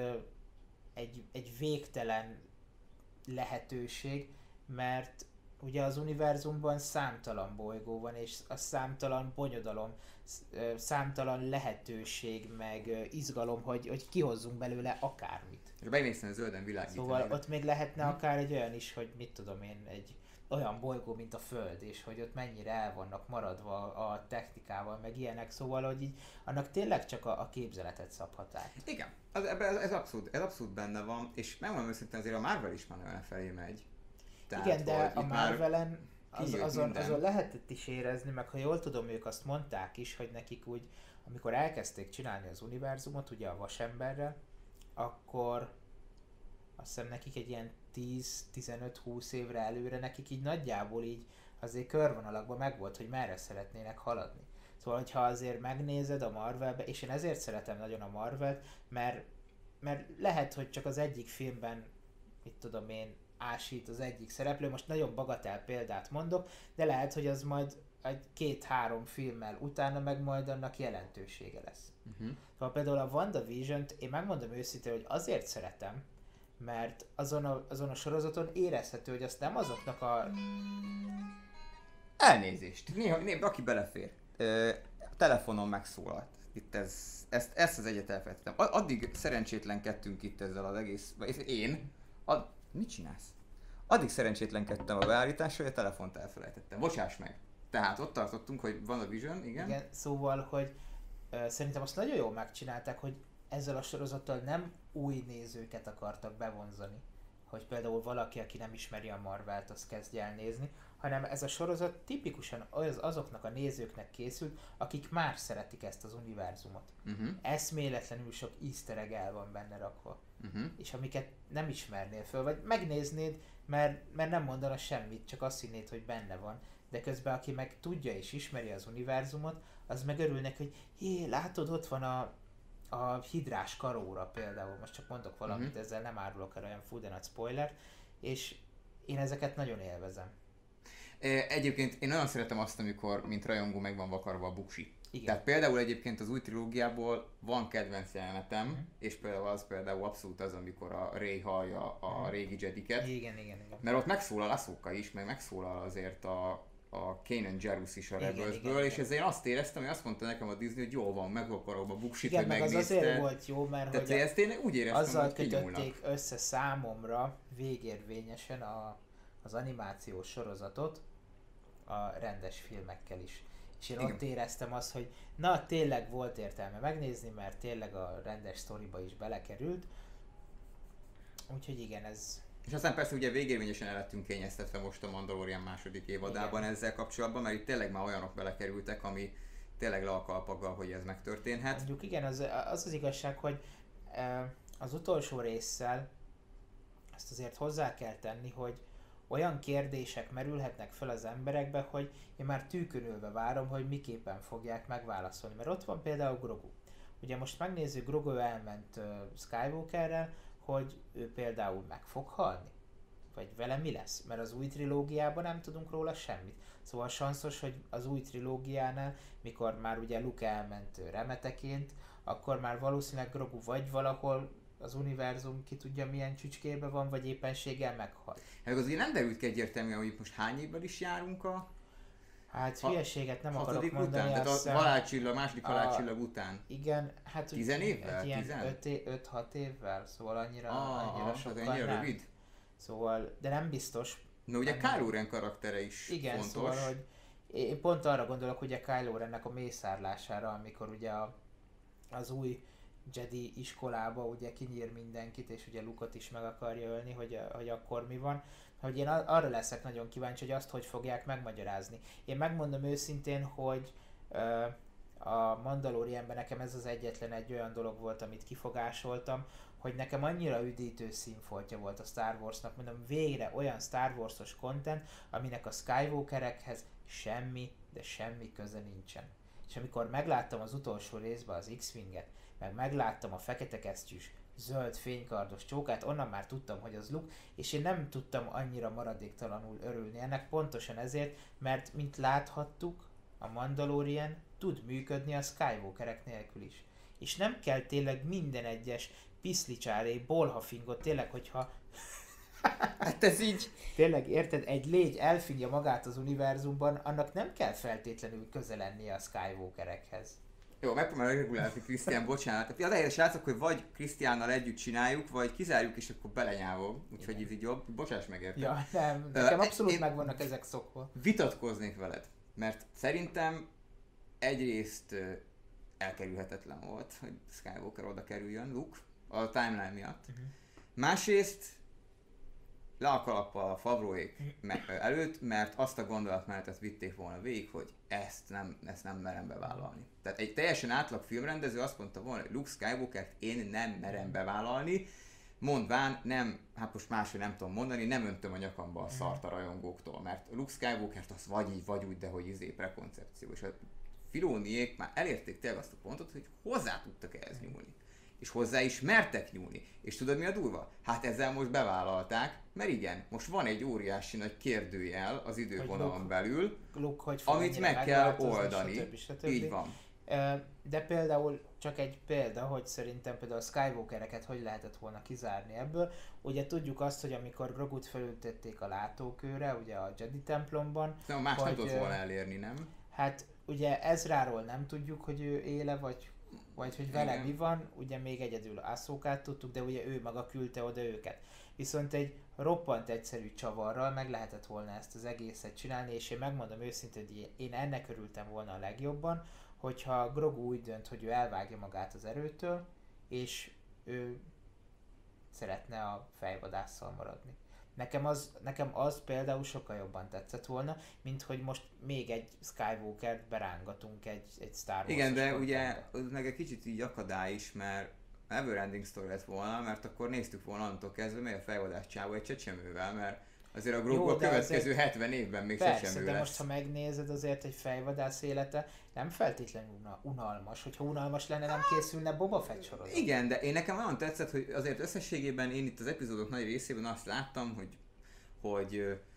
egy végtelen lehetőség, mert ugye az univerzumban számtalan bolygó van, és a számtalan bonyodalom, számtalan lehetőség, meg izgalom, hogy kihozzunk belőle akármit. És megnéztem, zölden világítani. Szóval ott még lehetne akár egy olyan is, hogy mit tudom én, egy olyan bolygó, mint a Föld, és hogy ott mennyire el vannak maradva a technikával, meg ilyenek, szóval, hogy így annak tényleg csak a képzeletet szabhat át. Igen, ez abszolút benne van, és megmondom őszintén, azért a Marvel is már olyan felé megy. Tehát, igen, de a Marvelen azon lehetett is érezni, meg ha jól tudom, ők azt mondták is, hogy nekik úgy, amikor elkezdték csinálni az univerzumot, ugye a Vasemberrel, akkor azt hiszem nekik egy ilyen 10-15-20 évre előre, nekik így nagyjából így azért körvonalakban megvolt, hogy merre szeretnének haladni. Szóval, hogyha azért megnézed a Marvelbe, és én ezért szeretem nagyon a Marvelt, mert lehet, hogy csak az egyik filmben, mit tudom én, ásít az egyik szereplő, most nagyon bagatel példát mondok, de lehet, hogy az majd egy 2-3 filmmel utána meg majd annak jelentősége lesz. Szóval például a WandaVision-t én megmondom őszintén, hogy azért szeretem, mert azon a sorozaton érezhető, hogy azt nem azoknak a... Elnézést! Néha aki belefér. A telefonon megszólalt. Itt ezt az egyet elfelejtettem. Addig szerencsétlenkedtünk itt ezzel az egész... Mit csinálsz? Addig szerencsétlenkedtem a beállítással, hogy a telefont elfelejtettem. Bocsáss meg! Tehát ott tartottunk, hogy van a Vision, igen? Igen, szóval, hogy szerintem azt nagyon jól megcsinálták, hogy ezzel a sorozattal nem új nézőket akartak bevonzani, hogy például valaki, aki nem ismeri a Marvelt, az kezdje el nézni, hanem ez a sorozat tipikusan azoknak a nézőknek készült, akik már szeretik ezt az univerzumot. Eszméletlenül sok easter egg el van benne rakva. És amiket nem ismernél föl, vagy megnéznéd, mert nem mondana semmit, csak azt hinnéd, hogy benne van. De közben aki meg tudja és ismeri az univerzumot, az meg örül neki, hogy jé, látod, ott van a hidrás karóra például, most csak mondok valamit, ezzel nem árulok el olyan full de nagy spoilert, és én ezeket nagyon élvezem. Egyébként én nagyon szeretem azt, amikor mint rajongó meg van vakarva a buksi. Igen. Tehát például egyébként az új trilógiából van kedvenc jelenetem, és például abszolút az, amikor a Rey hallja a régi Jediket. Igen. Mert ott megszólal Ahsoka is, meg megszólal azért a Kanan Jarrus is a Rebelsből, és ezért én azt éreztem, hogy azt mondta nekem a Disney, hogy jól van, megvakarom a buksit, igen, hogy meg megnézte. az azért volt jó, mert tehát, hogy ezt én úgy éreztem, azzal hogy kötötték össze számomra végérvényesen az animációs sorozatot a rendes filmekkel is. És én ott éreztem azt, hogy na tényleg volt értelme megnézni, mert tényleg a rendes sztoriba is belekerült. Úgyhogy igen, ez... És aztán persze ugye végérvényesen el lettünk kényeztetve most a Mandalorian második évadában ezzel kapcsolatban, mert itt tényleg már olyanok belekerültek, ami tényleg le a kalapaggal, hogy ez megtörténhet. Mondjuk igen, az igazság, hogy az utolsó résszel azt azért hozzá kell tenni, hogy olyan kérdések merülhetnek fel az emberekbe, hogy én már tűkönülve várom, hogy miképpen fogják megválaszolni. Mert ott van például Grogu. Ugye most megnézzük, Grogu elment Skywalkerrel, hogy ő például meg fog halni? Vagy vele mi lesz? Mert az új trilógiában nem tudunk róla semmit. Szóval sanszos, hogy az új trilógiánál, mikor már ugye Luke elment remeteként, akkor már valószínűleg Grogu vagy valahol az univerzum ki tudja milyen csücskébe van, vagy éppenséggel meghal. Hát azért nem derült ki egyértelműen, hogy most hány évvel is járunk a... Hát hülyeséget nem akarok mondani. Után, tehát a halálcsillag, második halálcsillag után. Igen, hát 10 évvel? 5-6 évvel, szóval annyira sokkal annyira nem. rövid. Szóval, de nem biztos. Na ugye Kylo Ren karaktere is igen, fontos. Szóval, hogy én pont arra gondolok ugye Kylo Rennek a mészárlására, amikor ugye az új Jedi iskolába ugye kinyír mindenkit, és ugye Luke-ot is meg akarja ölni, hogy akkor mi van. Hogy én arra leszek nagyon kíváncsi, hogy azt hogy fogják megmagyarázni. Én megmondom őszintén, hogy a Mandalorianben nekem ez az egyetlen egy olyan dolog volt, amit kifogásoltam, hogy nekem annyira üdítő színfoltja volt a Star Warsnak, mondom, végre olyan Star Wars-os content, aminek a Skywalkerekhez semmi, de semmi köze nincsen. És amikor megláttam az utolsó részben az X-Winget, meg megláttam a fekete kesztyűs, zöld fénykardos csókát, onnan már tudtam, hogy az Luke, és én nem tudtam annyira maradéktalanul örülni ennek, pontosan ezért, mert mint láthattuk, a Mandalorian tud működni a Skywalkerek nélkül is. És nem kell tényleg minden egyes piszlicsáré, bolhafingot, tényleg, hogyha hát ez így... Tényleg, érted, egy légy elfingja magát az univerzumban, annak nem kell feltétlenül köze lennie a Skywalkerekhez. Jó, megpróbálom regulálni, Krisztián, bocsánat. Az a srácok, hogy vagy Krisztiánnal együtt csináljuk, vagy kizárjuk, és akkor belenyávog. Úgyhogy ez így jobb. Bocsáss meg érte. Ja, nem, nekem abszolút meg vannak ezek szokva. Vitatkoznék veled, mert szerintem egyrészt elkerülhetetlen volt, hogy Skywalker oda kerüljön, Luke, a timeline miatt. Másrészt le a kalappal a Favreauék előtt, mert azt a gondolatmenetet vitték volna végig, hogy ezt nem merem bevállalni. Tehát egy teljesen átlag filmrendező azt mondta volna, hogy Luke Skywalkert én nem merem bevállalni, mondván nem, hát most máshogy nem tudom mondani, nem öntöm a nyakamba a szart a rajongóktól, mert Luke Skywalkert az vagy így, vagy úgy, de hogy prekoncepció. És a Filóniék már elérték tényleg azt a pontot, hogy hozzá tudtak ehhez nyúlni. És hozzá is mertek nyúlni. És tudod mi a durva? Hát ezzel most bevállalták, mert igen, most van egy óriási nagy kérdőjel az idővonalon belül, Luke, amit meg kell oldani. Stb. Így van. De például csak egy példa, hogy szerintem például a Skywalkereket hogy lehetett volna kizárni ebből. Ugye tudjuk azt, hogy amikor Grogut felültették a látókőre, ugye a Jedi templomban. De más nem tudott volna elérni, nem? Hát ugye Ezráról nem tudjuk, hogy ő éle, vagy hogy vele mi van, ugye még egyedül Ahsokát tudtuk, de ugye ő maga küldte oda őket. Viszont egy roppant egyszerű csavarral meg lehetett volna ezt az egészet csinálni, és én megmondom őszintén, hogy én ennek örültem volna a legjobban, hogyha Grogu úgy dönt, hogy ő elvágja magát az erőtől, és ő szeretne a fejvadásszal maradni. Nekem az például sokkal jobban tetszett volna, mint hogy most még egy Skywalkert berángatunk egy Star Wars. Igen, de ugye az meg egy kicsit így akadály is, mert Neverending Story lett volna, mert akkor néztük volna onnantól kezdve, mely a fejvadász csávó egy csecsemővel, mert azért a Grogu a következő 70 évben még csecsemő de lesz. most ha megnézed, azért egy fejvadász élete nem feltétlenül unalmas. Hogyha unalmas lenne, nem készülne Boba Fett sorozat. Igen, de nekem nagyon tetszett, hogy azért összességében én itt az epizódok nagy részében azt láttam, hogy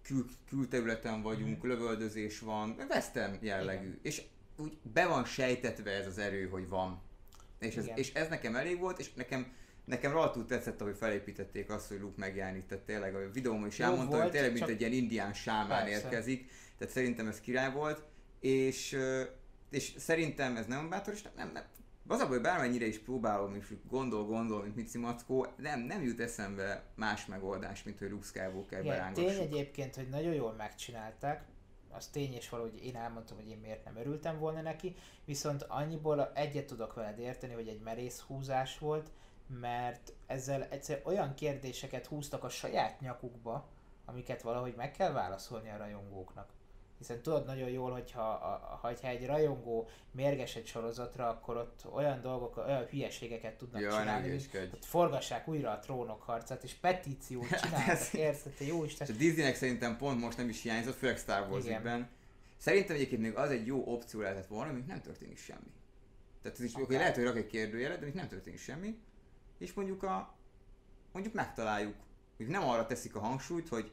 külterületen vagyunk, lövöldözés van, western jellegű. Igen. És úgy be van sejtetve ez az erő, hogy van. És ez nekem elég volt, és nekem rohadtul tetszett, ahogy felépítették azt, hogy Luke megjelenik, tehát tényleg a videóban is elmondta, hogy tényleg mint egy ilyen indián sámán érkezik, tehát szerintem ez király volt, és szerintem ez nem bátor, és nem. Az a baj, bármennyire is próbálom, és gondol, mint Mici Mackó, nem jut eszembe más megoldás, mint hogy Luke Skywalker berángassuk. Tény egyébként, hogy nagyon jól megcsinálták, az tény és valahogy én elmondtam, hogy én miért nem örültem volna neki, viszont annyiból egyet tudok veled érteni, hogy egy merész húzás volt, mert ezzel egyszer olyan kérdéseket húztak a saját nyakukba, amiket valahogy meg kell válaszolni a rajongóknak. Hiszen tudod nagyon jól, hogyha egy rajongó mérges egy sorozatra, akkor ott olyan dolgok, olyan hülyeségeket tudnak csinálni, hogy forgassák újra a Trónok harcát, és petíciót csináltak, érted? Jó Isten. És a Disneynek szerintem pont most nem is hiányzott, főleg Star Wars ügyben. Szerintem egyébként még az egy jó opció lehetett volna, amik nem történik semmi. Tehát ez is, okay, lehet, hogy rak egy kérdőjelet, de még nem történik semmi. És mondjuk megtaláljuk, hogy nem arra teszik a hangsúlyt, hogy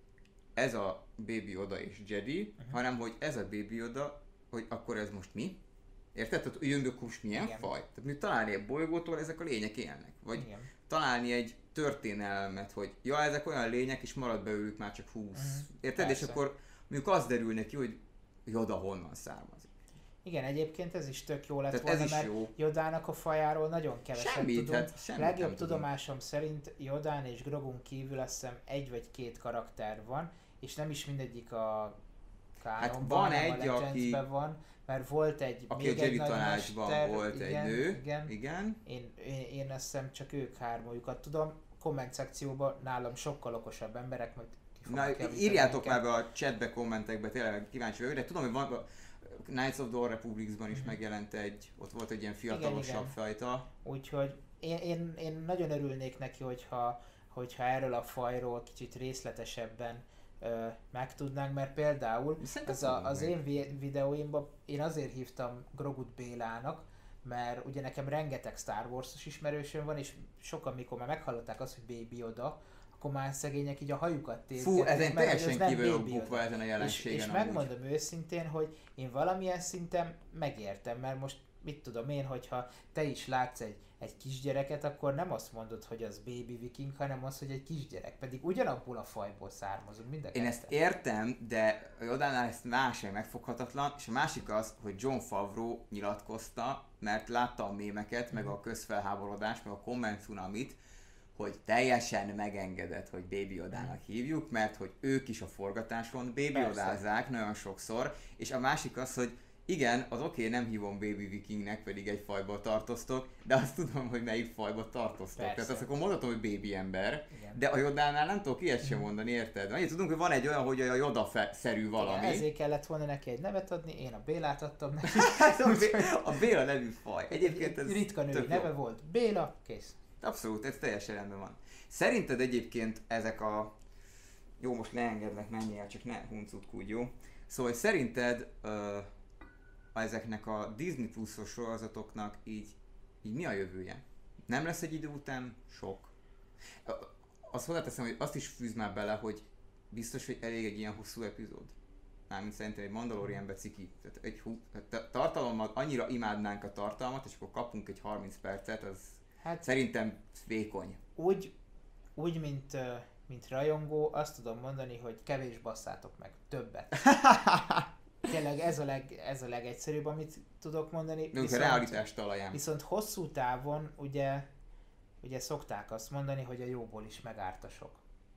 ez a Baby Yoda és Jedi, hanem hogy ez a Baby Yoda, hogy akkor ez most mi? Érted? Tehát jövők most milyen faj? Tehát mondjuk találni egy bolygótól ezek a lények élnek. Vagy találni egy történelmet, hogy ja, ezek olyan lények, és marad belőlük már csak 20. Érted? Persze. És akkor mondjuk az derül neki, hogy Yoda honnan származik. Igen, egyébként ez is tök jó lett volna, mert Yodának a fajáról nagyon keveset tudunk. Legjobb tudomásom szerint Yodán és Grogun kívül azt hiszem 1 vagy 2 karakter van, és nem is mindegyik a kánonban, van egy, a Legendsben van, mert volt egy aki még a Jedi tanácsban volt egy nő. Igen. Én azt hiszem csak ők hármójukat tudom. Komment szekcióban nálam sokkal okosabb emberek, majd írjátok már be a chatbe, kommentekbe, tényleg kíváncsi vagyok, de tudom, hogy van Knights of the Old Republicsban is megjelent ott volt egy ilyen fiatalosabb fajta. Úgyhogy én nagyon örülnék neki, hogyha erről a fajról kicsit részletesebben megtudnánk, mert például az én videóimban én azért hívtam Grogut Bélának, mert ugye nekem rengeteg Star Wars-os ismerősöm van, és sokan mikor már meghallották azt, hogy Baby Yoda, akkor már szegények így a hajukat tézgették. Fú, ezen teljesen kívül bukva ezen a jelenségen. És megmondom őszintén, hogy én valamilyen szinten megértem, mert most mit tudom én, hogyha te is látsz egy kisgyereket, akkor nem azt mondod, hogy az baby viking, hanem az, hogy egy kisgyerek. Pedig ugyanabból a fajból származunk mind a ketten. Én ezt értem, de Yodánál ezt másik megfoghatatlan, és a másik az, hogy Jon Favreau nyilatkozta, mert látta a mémeket, meg a közfelháborodást, meg a komment cunamit, hogy teljesen megengedett, hogy Baby Yodának hívjuk, mert hogy ők is a forgatáson Baby Yodázzák nagyon sokszor, és a másik az, hogy igen, az oké, nem hívom Baby Vikingnek, pedig egy fajból tartoztok, de azt tudom, hogy melyik fajból tartoztok. Persze. Tehát azt akkor mondhatom, hogy Baby ember, igen. De a Yodánál nem tudok ilyet sem mondani, érted? Annyit tudunk, hogy van egy olyan, hogy a Yoda-szerű valami. Igen, ezért kellett volna neki egy nevet adni, én a Bélát adtam neki. A Béla nevű faj. Egyébként ez ritka női neve volt. Béla, kész. Abszolút, ez teljesen rendben van. Szerinted egyébként ezek a... Jó, most ne engedlek, menjél, csak ne huncutkodj, jó? Szóval szerinted ezeknek a Disney Plus-os sorozatoknak így mi a jövője? Nem lesz egy idő után sok? Azt hozzáteszem, hogy azt is fűz már bele, hogy biztos, hogy elég egy ilyen hosszú epizód. Mármint szerintem egy Mandalorianbe ciki. Tehát tartalommal annyira imádnánk a tartalmat, és akkor kapunk egy 30 percet, az szerintem vékony. Úgy mint rajongó, azt tudom mondani, hogy kevés basszátok meg, többet. Tényleg ez a legegyszerűbb, amit tudok mondani. De a realitás talaján. Viszont hosszú távon ugye szokták azt mondani, hogy a jóból is megárt a sok.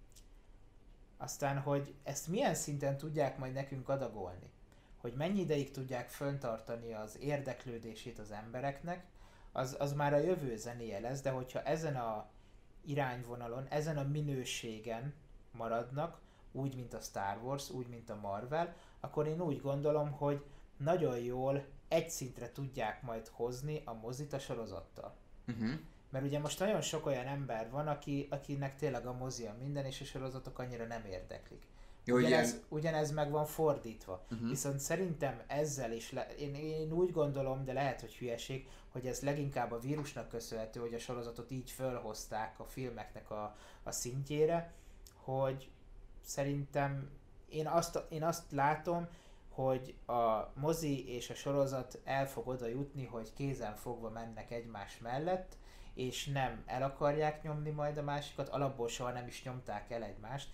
Aztán, hogy ezt milyen szinten tudják majd nekünk adagolni, hogy mennyi ideig tudják föntartani az érdeklődését az embereknek, az már a jövő zenéje lesz, de hogyha ezen a irányvonalon, ezen a minőségen maradnak, úgy, mint a Star Wars, úgy, mint a Marvel, akkor én úgy gondolom, hogy nagyon jól egy szintre tudják majd hozni a mozit a sorozattal. Mert ugye most nagyon sok olyan ember van, akinek tényleg a mozi a minden, és a sorozatok annyira nem érdeklik. Ugyanez meg van fordítva. Viszont szerintem ezzel is, én úgy gondolom, de lehet, hogy hülyeség, hogy ez leginkább a vírusnak köszönhető, hogy a sorozatot így fölhozták a filmeknek a szintjére, hogy szerintem én azt látom, hogy a mozi és a sorozat el fog oda jutni, hogy kézen fogva mennek egymás mellett, és nem el akarják nyomni majd a másikat, alapból soha nem is nyomták el egymást,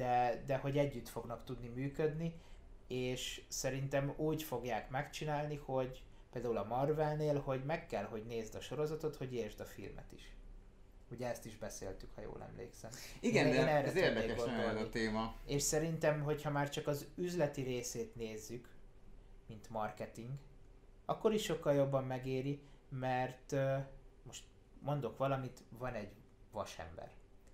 de hogy együtt fognak tudni működni, és szerintem úgy fogják megcsinálni, hogy például a Marvelnél, hogy meg kell, hogy nézd a sorozatot, hogy értsd a filmet is. Ugye ezt is beszéltük, ha jól emlékszem. Igen, de ez érdekes nagyon ez a téma. És szerintem, hogyha már csak az üzleti részét nézzük, mint marketing, akkor is sokkal jobban megéri, mert most mondok valamit, van egy vasember.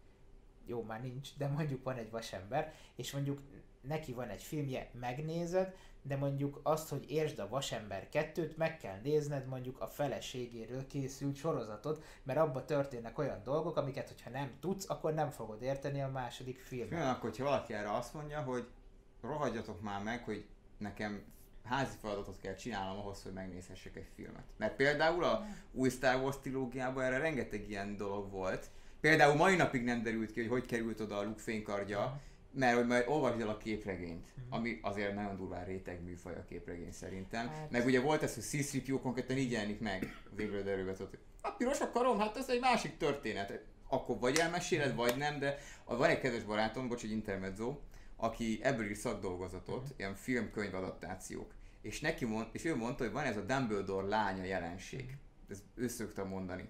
Jó, már nincs, de mondjuk van egy vasember, és mondjuk neki van egy filmje, megnézed, de mondjuk azt, hogy értsd a Vasember 2-t, meg kell nézned mondjuk a feleségéről készült sorozatot, mert abban történnek olyan dolgok, amiket, hogyha nem tudsz, akkor nem fogod érteni a második filmet. Akkor, hogyha valaki erre azt mondja, hogy rohadjatok már meg, hogy nekem házi feladatot kell csinálnom ahhoz, hogy megnézhessek egy filmet. Mert például a új Star Wars trilógiában erre rengeteg ilyen dolog volt. Például mai napig nem derült ki, hogy került oda a Luke fénykardja, mert hogy majd olvasd el a képregényt, ami azért nagyon durván réteg műfaj a képregény szerintem. Hát. Meg ugye volt ez, hogy C-3PO konkrétan így jelenik meg az ébredő erőben, hogy a piros a karom, hát ez egy másik történet. Akkor vagy elmeséled, vagy nem, de van egy kedves barátom, bocs, egy intermezzo, aki ebből ír szakdolgozatot, ilyen filmkönyvadaptációk. És és ő mondta, hogy van ez a Dumbledore lánya jelenség. Ezt ő szokta mondani.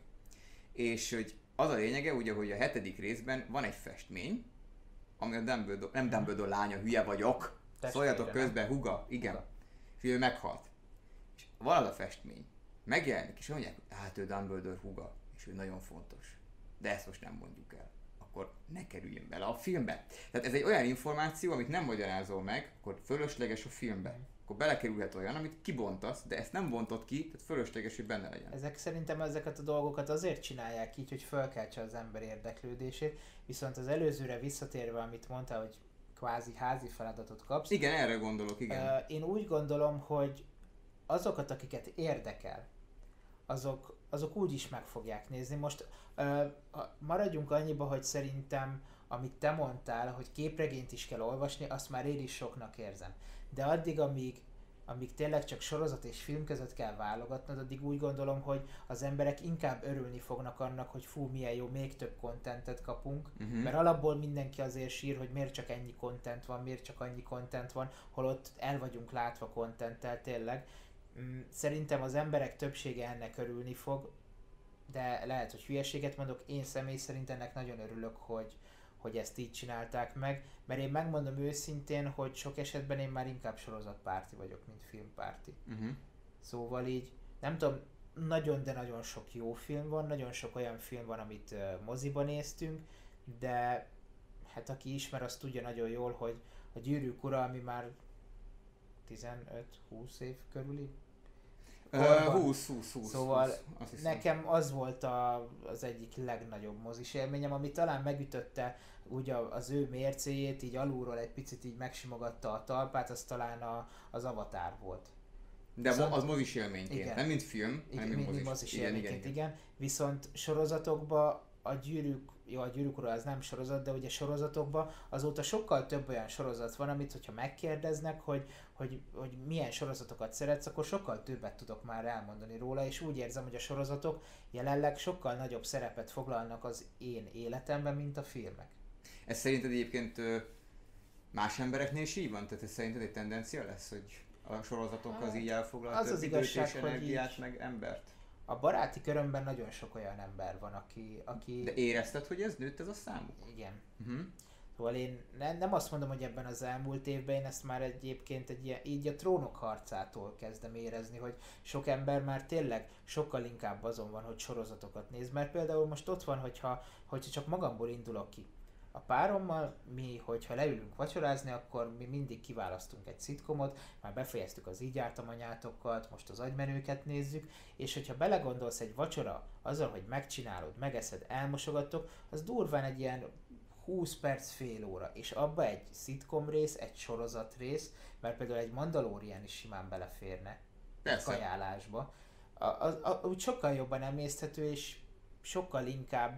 És hogy az a lényege, ugye, hogy a 7. részben van egy festmény, ami a Dumbledore, nem Dumbledore lánya, hülye vagyok. Szóljatok közben, Huga, igen. És ő meghalt. És van az a festmény. Megjelenik, és mondják, hát ő Dumbledore húga, és ő nagyon fontos. De ezt most nem mondjuk el. Akkor ne kerüljön bele a filmbe. Tehát ez egy olyan információ, amit nem magyarázol meg, akkor fölösleges a filmbe. Akkor belekerülhet olyan, amit kibontasz, de ezt nem bontod ki, tehát fölösleges, hogy benne legyen. Szerintem ezeket a dolgokat azért csinálják így, hogy fölkeltse az ember érdeklődését, viszont az előzőre visszatérve, amit mondtál, hogy kvázi házi feladatot kapsz. Igen, erre gondolok, igen. Én úgy gondolom, hogy azokat, akiket érdekel, azok úgy is meg fogják nézni. Most maradjunk annyiba, hogy szerintem, amit te mondtál, hogy képregényt is kell olvasni, azt már én is soknak érzem. De addig, amíg tényleg csak sorozat és film között kell válogatnod, addig úgy gondolom, hogy az emberek inkább örülni fognak annak, hogy fú, milyen jó, még több contentet kapunk, mert alapból mindenki azért sír, hogy miért csak ennyi content van, miért csak annyi content van, holott el vagyunk látva contenttel tényleg. Szerintem az emberek többsége ennek örülni fog, de lehet, hogy hülyeséget mondok, én személy szerint ennek nagyon örülök, hogy ezt így csinálták meg, mert én megmondom őszintén, hogy sok esetben én már inkább sorozatpárti vagyok, mint filmpárti. Szóval így, nem tudom, nagyon, de nagyon sok jó film van, nagyon sok olyan film van, amit moziban néztünk, de hát aki ismer, azt tudja nagyon jól, hogy a Gyűrűk ura, ami már 15-20 év körüli, 20. Szóval 20, nekem az volt az egyik legnagyobb mozis élményem, ami talán megütötte úgy az ő mércéjét, így alulról egy picit így megsimogatta a talpát, az talán az Avatar volt. De viszont, az mozis élményként, igen, nem mint film, hanem mint mozis élményként, igen. Viszont sorozatokban a Gyűrűk ura az nem sorozat, de ugye sorozatokban azóta sokkal több olyan sorozat van, amit hogyha megkérdeznek, hogy milyen sorozatokat szeretsz, akkor sokkal többet tudok már elmondani róla, és úgy érzem, hogy a sorozatok jelenleg sokkal nagyobb szerepet foglalnak az én életemben, mint a filmek. Ez szerinted egyébként más embereknél is így van? Tehát ez szerinted egy tendencia lesz, hogy a sorozatok az így elfoglal több időt és energiát, meg embert? A baráti körömben nagyon sok olyan ember van, aki... De érezted, hogy ez nőtt ez a számuk? Igen. Szóval én nem azt mondom, hogy ebben az elmúlt évben, én ezt már egyébként így a Trónok harcától kezdem érezni, hogy sok ember már tényleg sokkal inkább azon van, hogy sorozatokat néz. Mert például most ott van, hogyha csak magamból indulok ki. A párommal mi, hogyha leülünk vacsorázni, akkor mi mindig kiválasztunk egy szitkomot, már befejeztük az Így jártam anyátokat, most az Agymenőket nézzük, és hogyha belegondolsz egy vacsora azzal, hogy megcsinálod, megeszed, elmosogattok, az durván egy ilyen 20 perc, fél óra, és abba egy szitkom rész, egy sorozat rész, mert például egy Mandalorian is simán beleférne egy kajálásba, úgy sokkal jobban emészthető, és sokkal inkább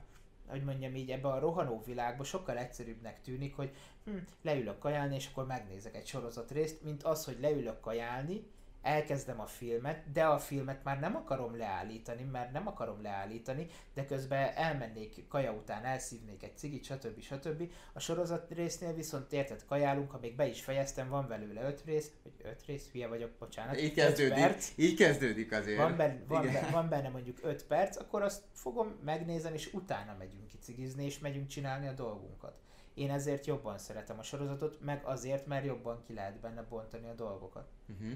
hogy mondjam így, ebbe a rohanó világba sokkal egyszerűbbnek tűnik, hogy leülök kajálni, és akkor megnézek egy sorozatrészt, mint az, hogy leülök kajálni, elkezdem a filmet, de a filmet már nem akarom leállítani, mert nem akarom leállítani, de közben elmennék kaja után, elszívnék egy cigit, stb. A sorozat résznél viszont érted, kajálunk, ha még be is fejeztem, van belőle 5 rész, vagy 5 rész, hülye vagyok, bocsánat. Így kezdődik azért. Van benne mondjuk 5 perc, akkor azt fogom megnézni, és utána megyünk kicigizni, és megyünk csinálni a dolgunkat. Én ezért jobban szeretem a sorozatot, meg azért, mert jobban ki lehet benne bontani a dolgokat.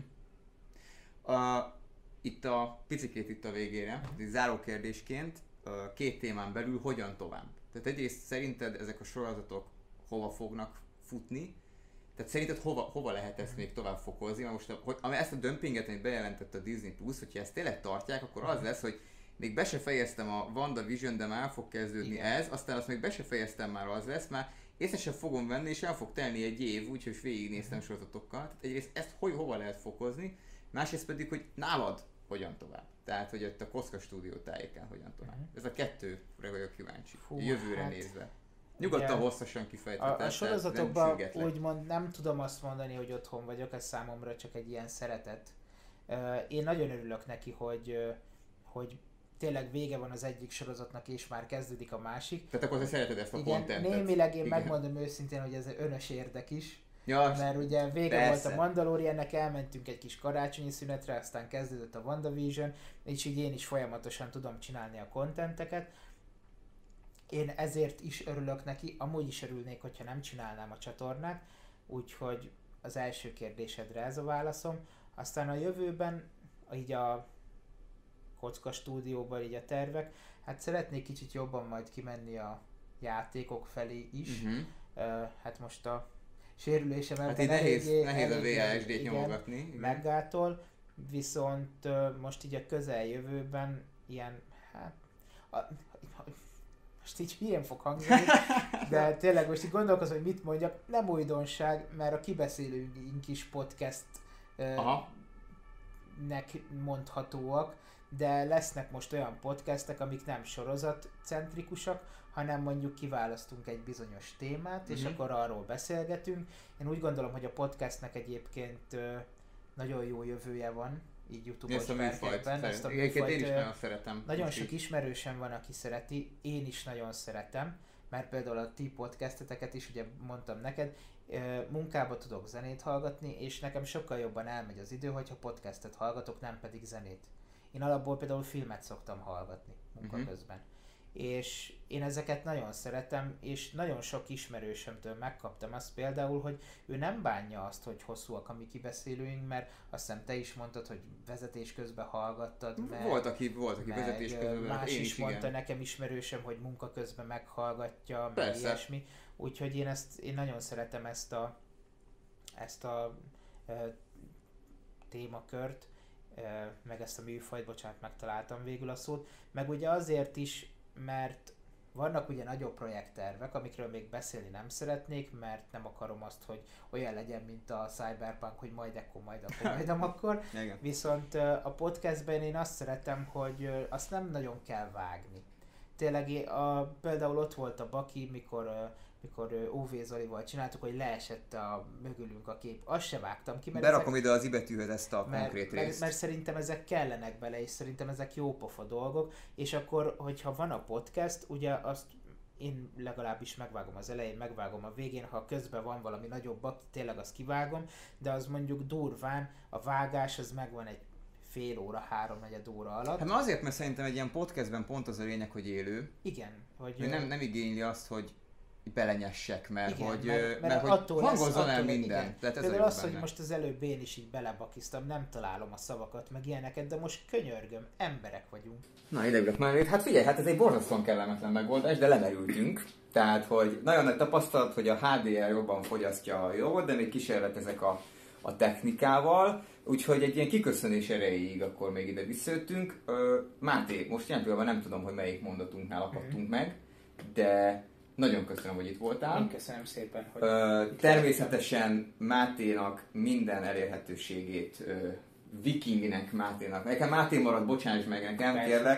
Itt a picikét itt a végére, záró kérdésként, 2 témán belül hogyan tovább? Tehát egyrészt szerinted ezek a sorozatok hova fognak futni? Tehát szerinted hova lehet ezt még tovább fokozni? Mert most ezt a dömpinget, amit bejelentett a Disney Plus, hogyha ezt tényleg tartják, akkor az lesz, hogy még be se fejeztem a WandaVision, de már fog kezdődni ez, aztán azt még be se fejeztem, már az lesz, már észre sem fogom venni, és el fog telni egy év, úgyhogy végignéztem sorozatokkal. Tehát egyrészt ezt hova lehet fokozni, másrészt pedig, hogy nálad hogyan tovább. Tehát, hogy ott a Kocka Stúdió tájéken hogyan tovább. Ez a 2-re vagyok kíváncsi. Jövőre nézve. Nyugodtan hosszasan kifejtett. A sorozatokban úgymond nem tudom azt mondani, hogy otthon vagyok, ez számomra csak egy ilyen szeretet. Én nagyon örülök neki, hogy tényleg vége van az egyik sorozatnak, és már kezdődik a másik. Tehát akkor te szereted ezt a contentet. Némileg én megmondom őszintén, hogy ez önös érdek is. Ja, mert ugye vége volt a Mandaloriannek, elmentünk egy kis karácsonyi szünetre, aztán kezdődött a WandaVision, és így én is folyamatosan tudom csinálni a contenteket. Én ezért is örülök neki, amúgy is örülnék, hogyha nem csinálnám a csatornát, úgyhogy az első kérdésedre ez a válaszom. Aztán a jövőben, így a Kocka Stúdióban így a tervek, hát szeretnék kicsit jobban majd kimenni a játékok felé is. Hát most a sérülésem ebben nehéz a VASD-t nyomogatni. Meggátol, viszont most így a közeljövőben ilyen, hát most így hülyén fog hangzani, de tényleg most így gondolkozom, hogy mit mondjak, nem újdonság, mert a kibeszélőink is podcastnek mondhatóak, de lesznek most olyan podcastek, amik nem sorozatcentrikusak, hanem mondjuk kiválasztunk egy bizonyos témát, és akkor arról beszélgetünk. Én úgy gondolom, hogy a podcastnek egyébként nagyon jó jövője van, így YouTube-os berkekben. Ezt a műfajt, én is nagyon szeretem. Nagyon sok ismerősem van, aki szereti, én is nagyon szeretem, mert például a ti podcasteteket is, ugye mondtam neked, munkába tudok zenét hallgatni, és nekem sokkal jobban elmegy az idő, hogyha podcastet hallgatok, nem pedig zenét. Én alapból például filmet szoktam hallgatni munka közben. És én ezeket nagyon szeretem, és nagyon sok ismerősömtől megkaptam azt például, hogy ő nem bánja azt, hogy hosszúak a mi kibeszélőink, mert azt hiszem te is mondtad, hogy vezetés közben hallgattad. Volt, aki vezetés közben, más én is mondta igen. Nekem ismerősöm, hogy munka közben meghallgatja, meg ilyesmi. Úgyhogy én nagyon szeretem ezt a témakört, meg ezt a műfajt, bocsánat, megtaláltam végül a szót, meg ugye azért is, mert vannak ugye nagyobb projekttervek, amikről még beszélni nem szeretnék, mert nem akarom azt, hogy olyan legyen, mint a Cyberpunk, hogy majd akkor. Viszont a podcastben én azt szeretem, hogy azt nem nagyon kell vágni. Tényleg például ott volt a Baki, mikor OV Zolival csináltuk, hogy leesett mögülünk a kép. Azt se vágtam ki. Berakom ide az ibetűhöz ezt a konkrét részt. Mert szerintem ezek kellenek bele, és szerintem ezek jópofa dolgok, és akkor, hogyha van a podcast, ugye azt én legalábbis megvágom az elején, megvágom a végén, ha közben van valami nagyobb, tényleg azt kivágom, de az mondjuk durván, a vágás az megvan egy fél óra, 3-4 óra alatt. Hát azért, mert szerintem egy ilyen podcastben pont az a lényeg, hogy élő. Igen. Hogy nem igényli azt, hogy belenyessek, mert igen, hogy hangozzon el minden. Például az, hogy most az előbb én is így belebakiztam, nem találom a szavakat, meg ilyeneket, de most könyörgöm, emberek vagyunk. Na, idegrök már. Hát figyelj, hát ez egy borzasztóan kellemetlen megoldás, de lemerültünk. Tehát, hogy nagyon nagy tapasztalat, hogy a HDR jobban fogyasztja a jogot, de még kísérletezek a technikával. Úgyhogy egy ilyen kiköszönés erejéig akkor még ide visszajöttünk. Máté, most ilyen pillanatban nem tudom, hogy melyik mondatunknál akadtunk meg, de nagyon köszönöm, hogy itt voltál. Én köszönöm szépen, hogy természetesen Máténak minden elérhetőségét, Vikingnek Máténak. Nekem Máté marad, bocsáss meg nekem, kérlek.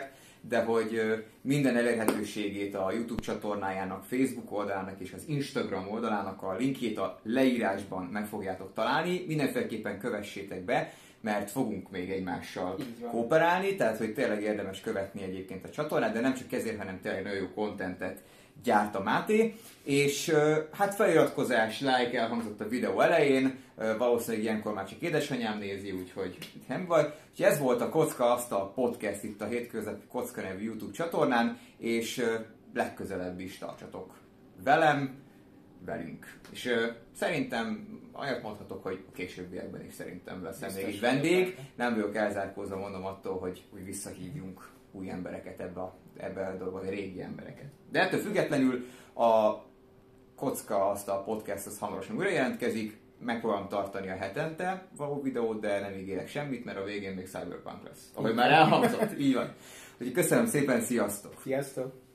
de hogy minden elérhetőségét a YouTube csatornájának, Facebook oldalának és az Instagram oldalának a linkjét a leírásban meg fogjátok találni. Mindenféleképpen kövessétek be, mert fogunk még egymással kooperálni, tehát hogy tényleg érdemes követni egyébként a csatornát, de nem csak ezért, hanem tényleg nagyon jó kontentet gyárt a Máté, és hát feliratkozás, like elhangzott a videó elején, valószínűleg ilyenkor már csak édesanyám nézi, úgyhogy nem baj. Úgyhogy ez volt a Kocka Asztal Podcast itt a Hétköznapi Kocka nevű YouTube csatornán, és legközelebb is tartsatok velünk. És szerintem olyat mondhatok, hogy a későbbiekben is szerintem lesz még egy vendég. Nem vagyok elzárkózva, mondom attól, hogy úgy visszahívjunk új embereket ebbe a dologba, régi embereket. De ettől függetlenül a Kocka Asztal Podcast az hamarosan újra jelentkezik, megpróbálom tartani a hetente való videót, de nem ígérek semmit, mert a végén még Cyberpunk lesz. Ahogy már elhangzott, így van. Úgyhogy köszönöm szépen, sziasztok! Sziasztok!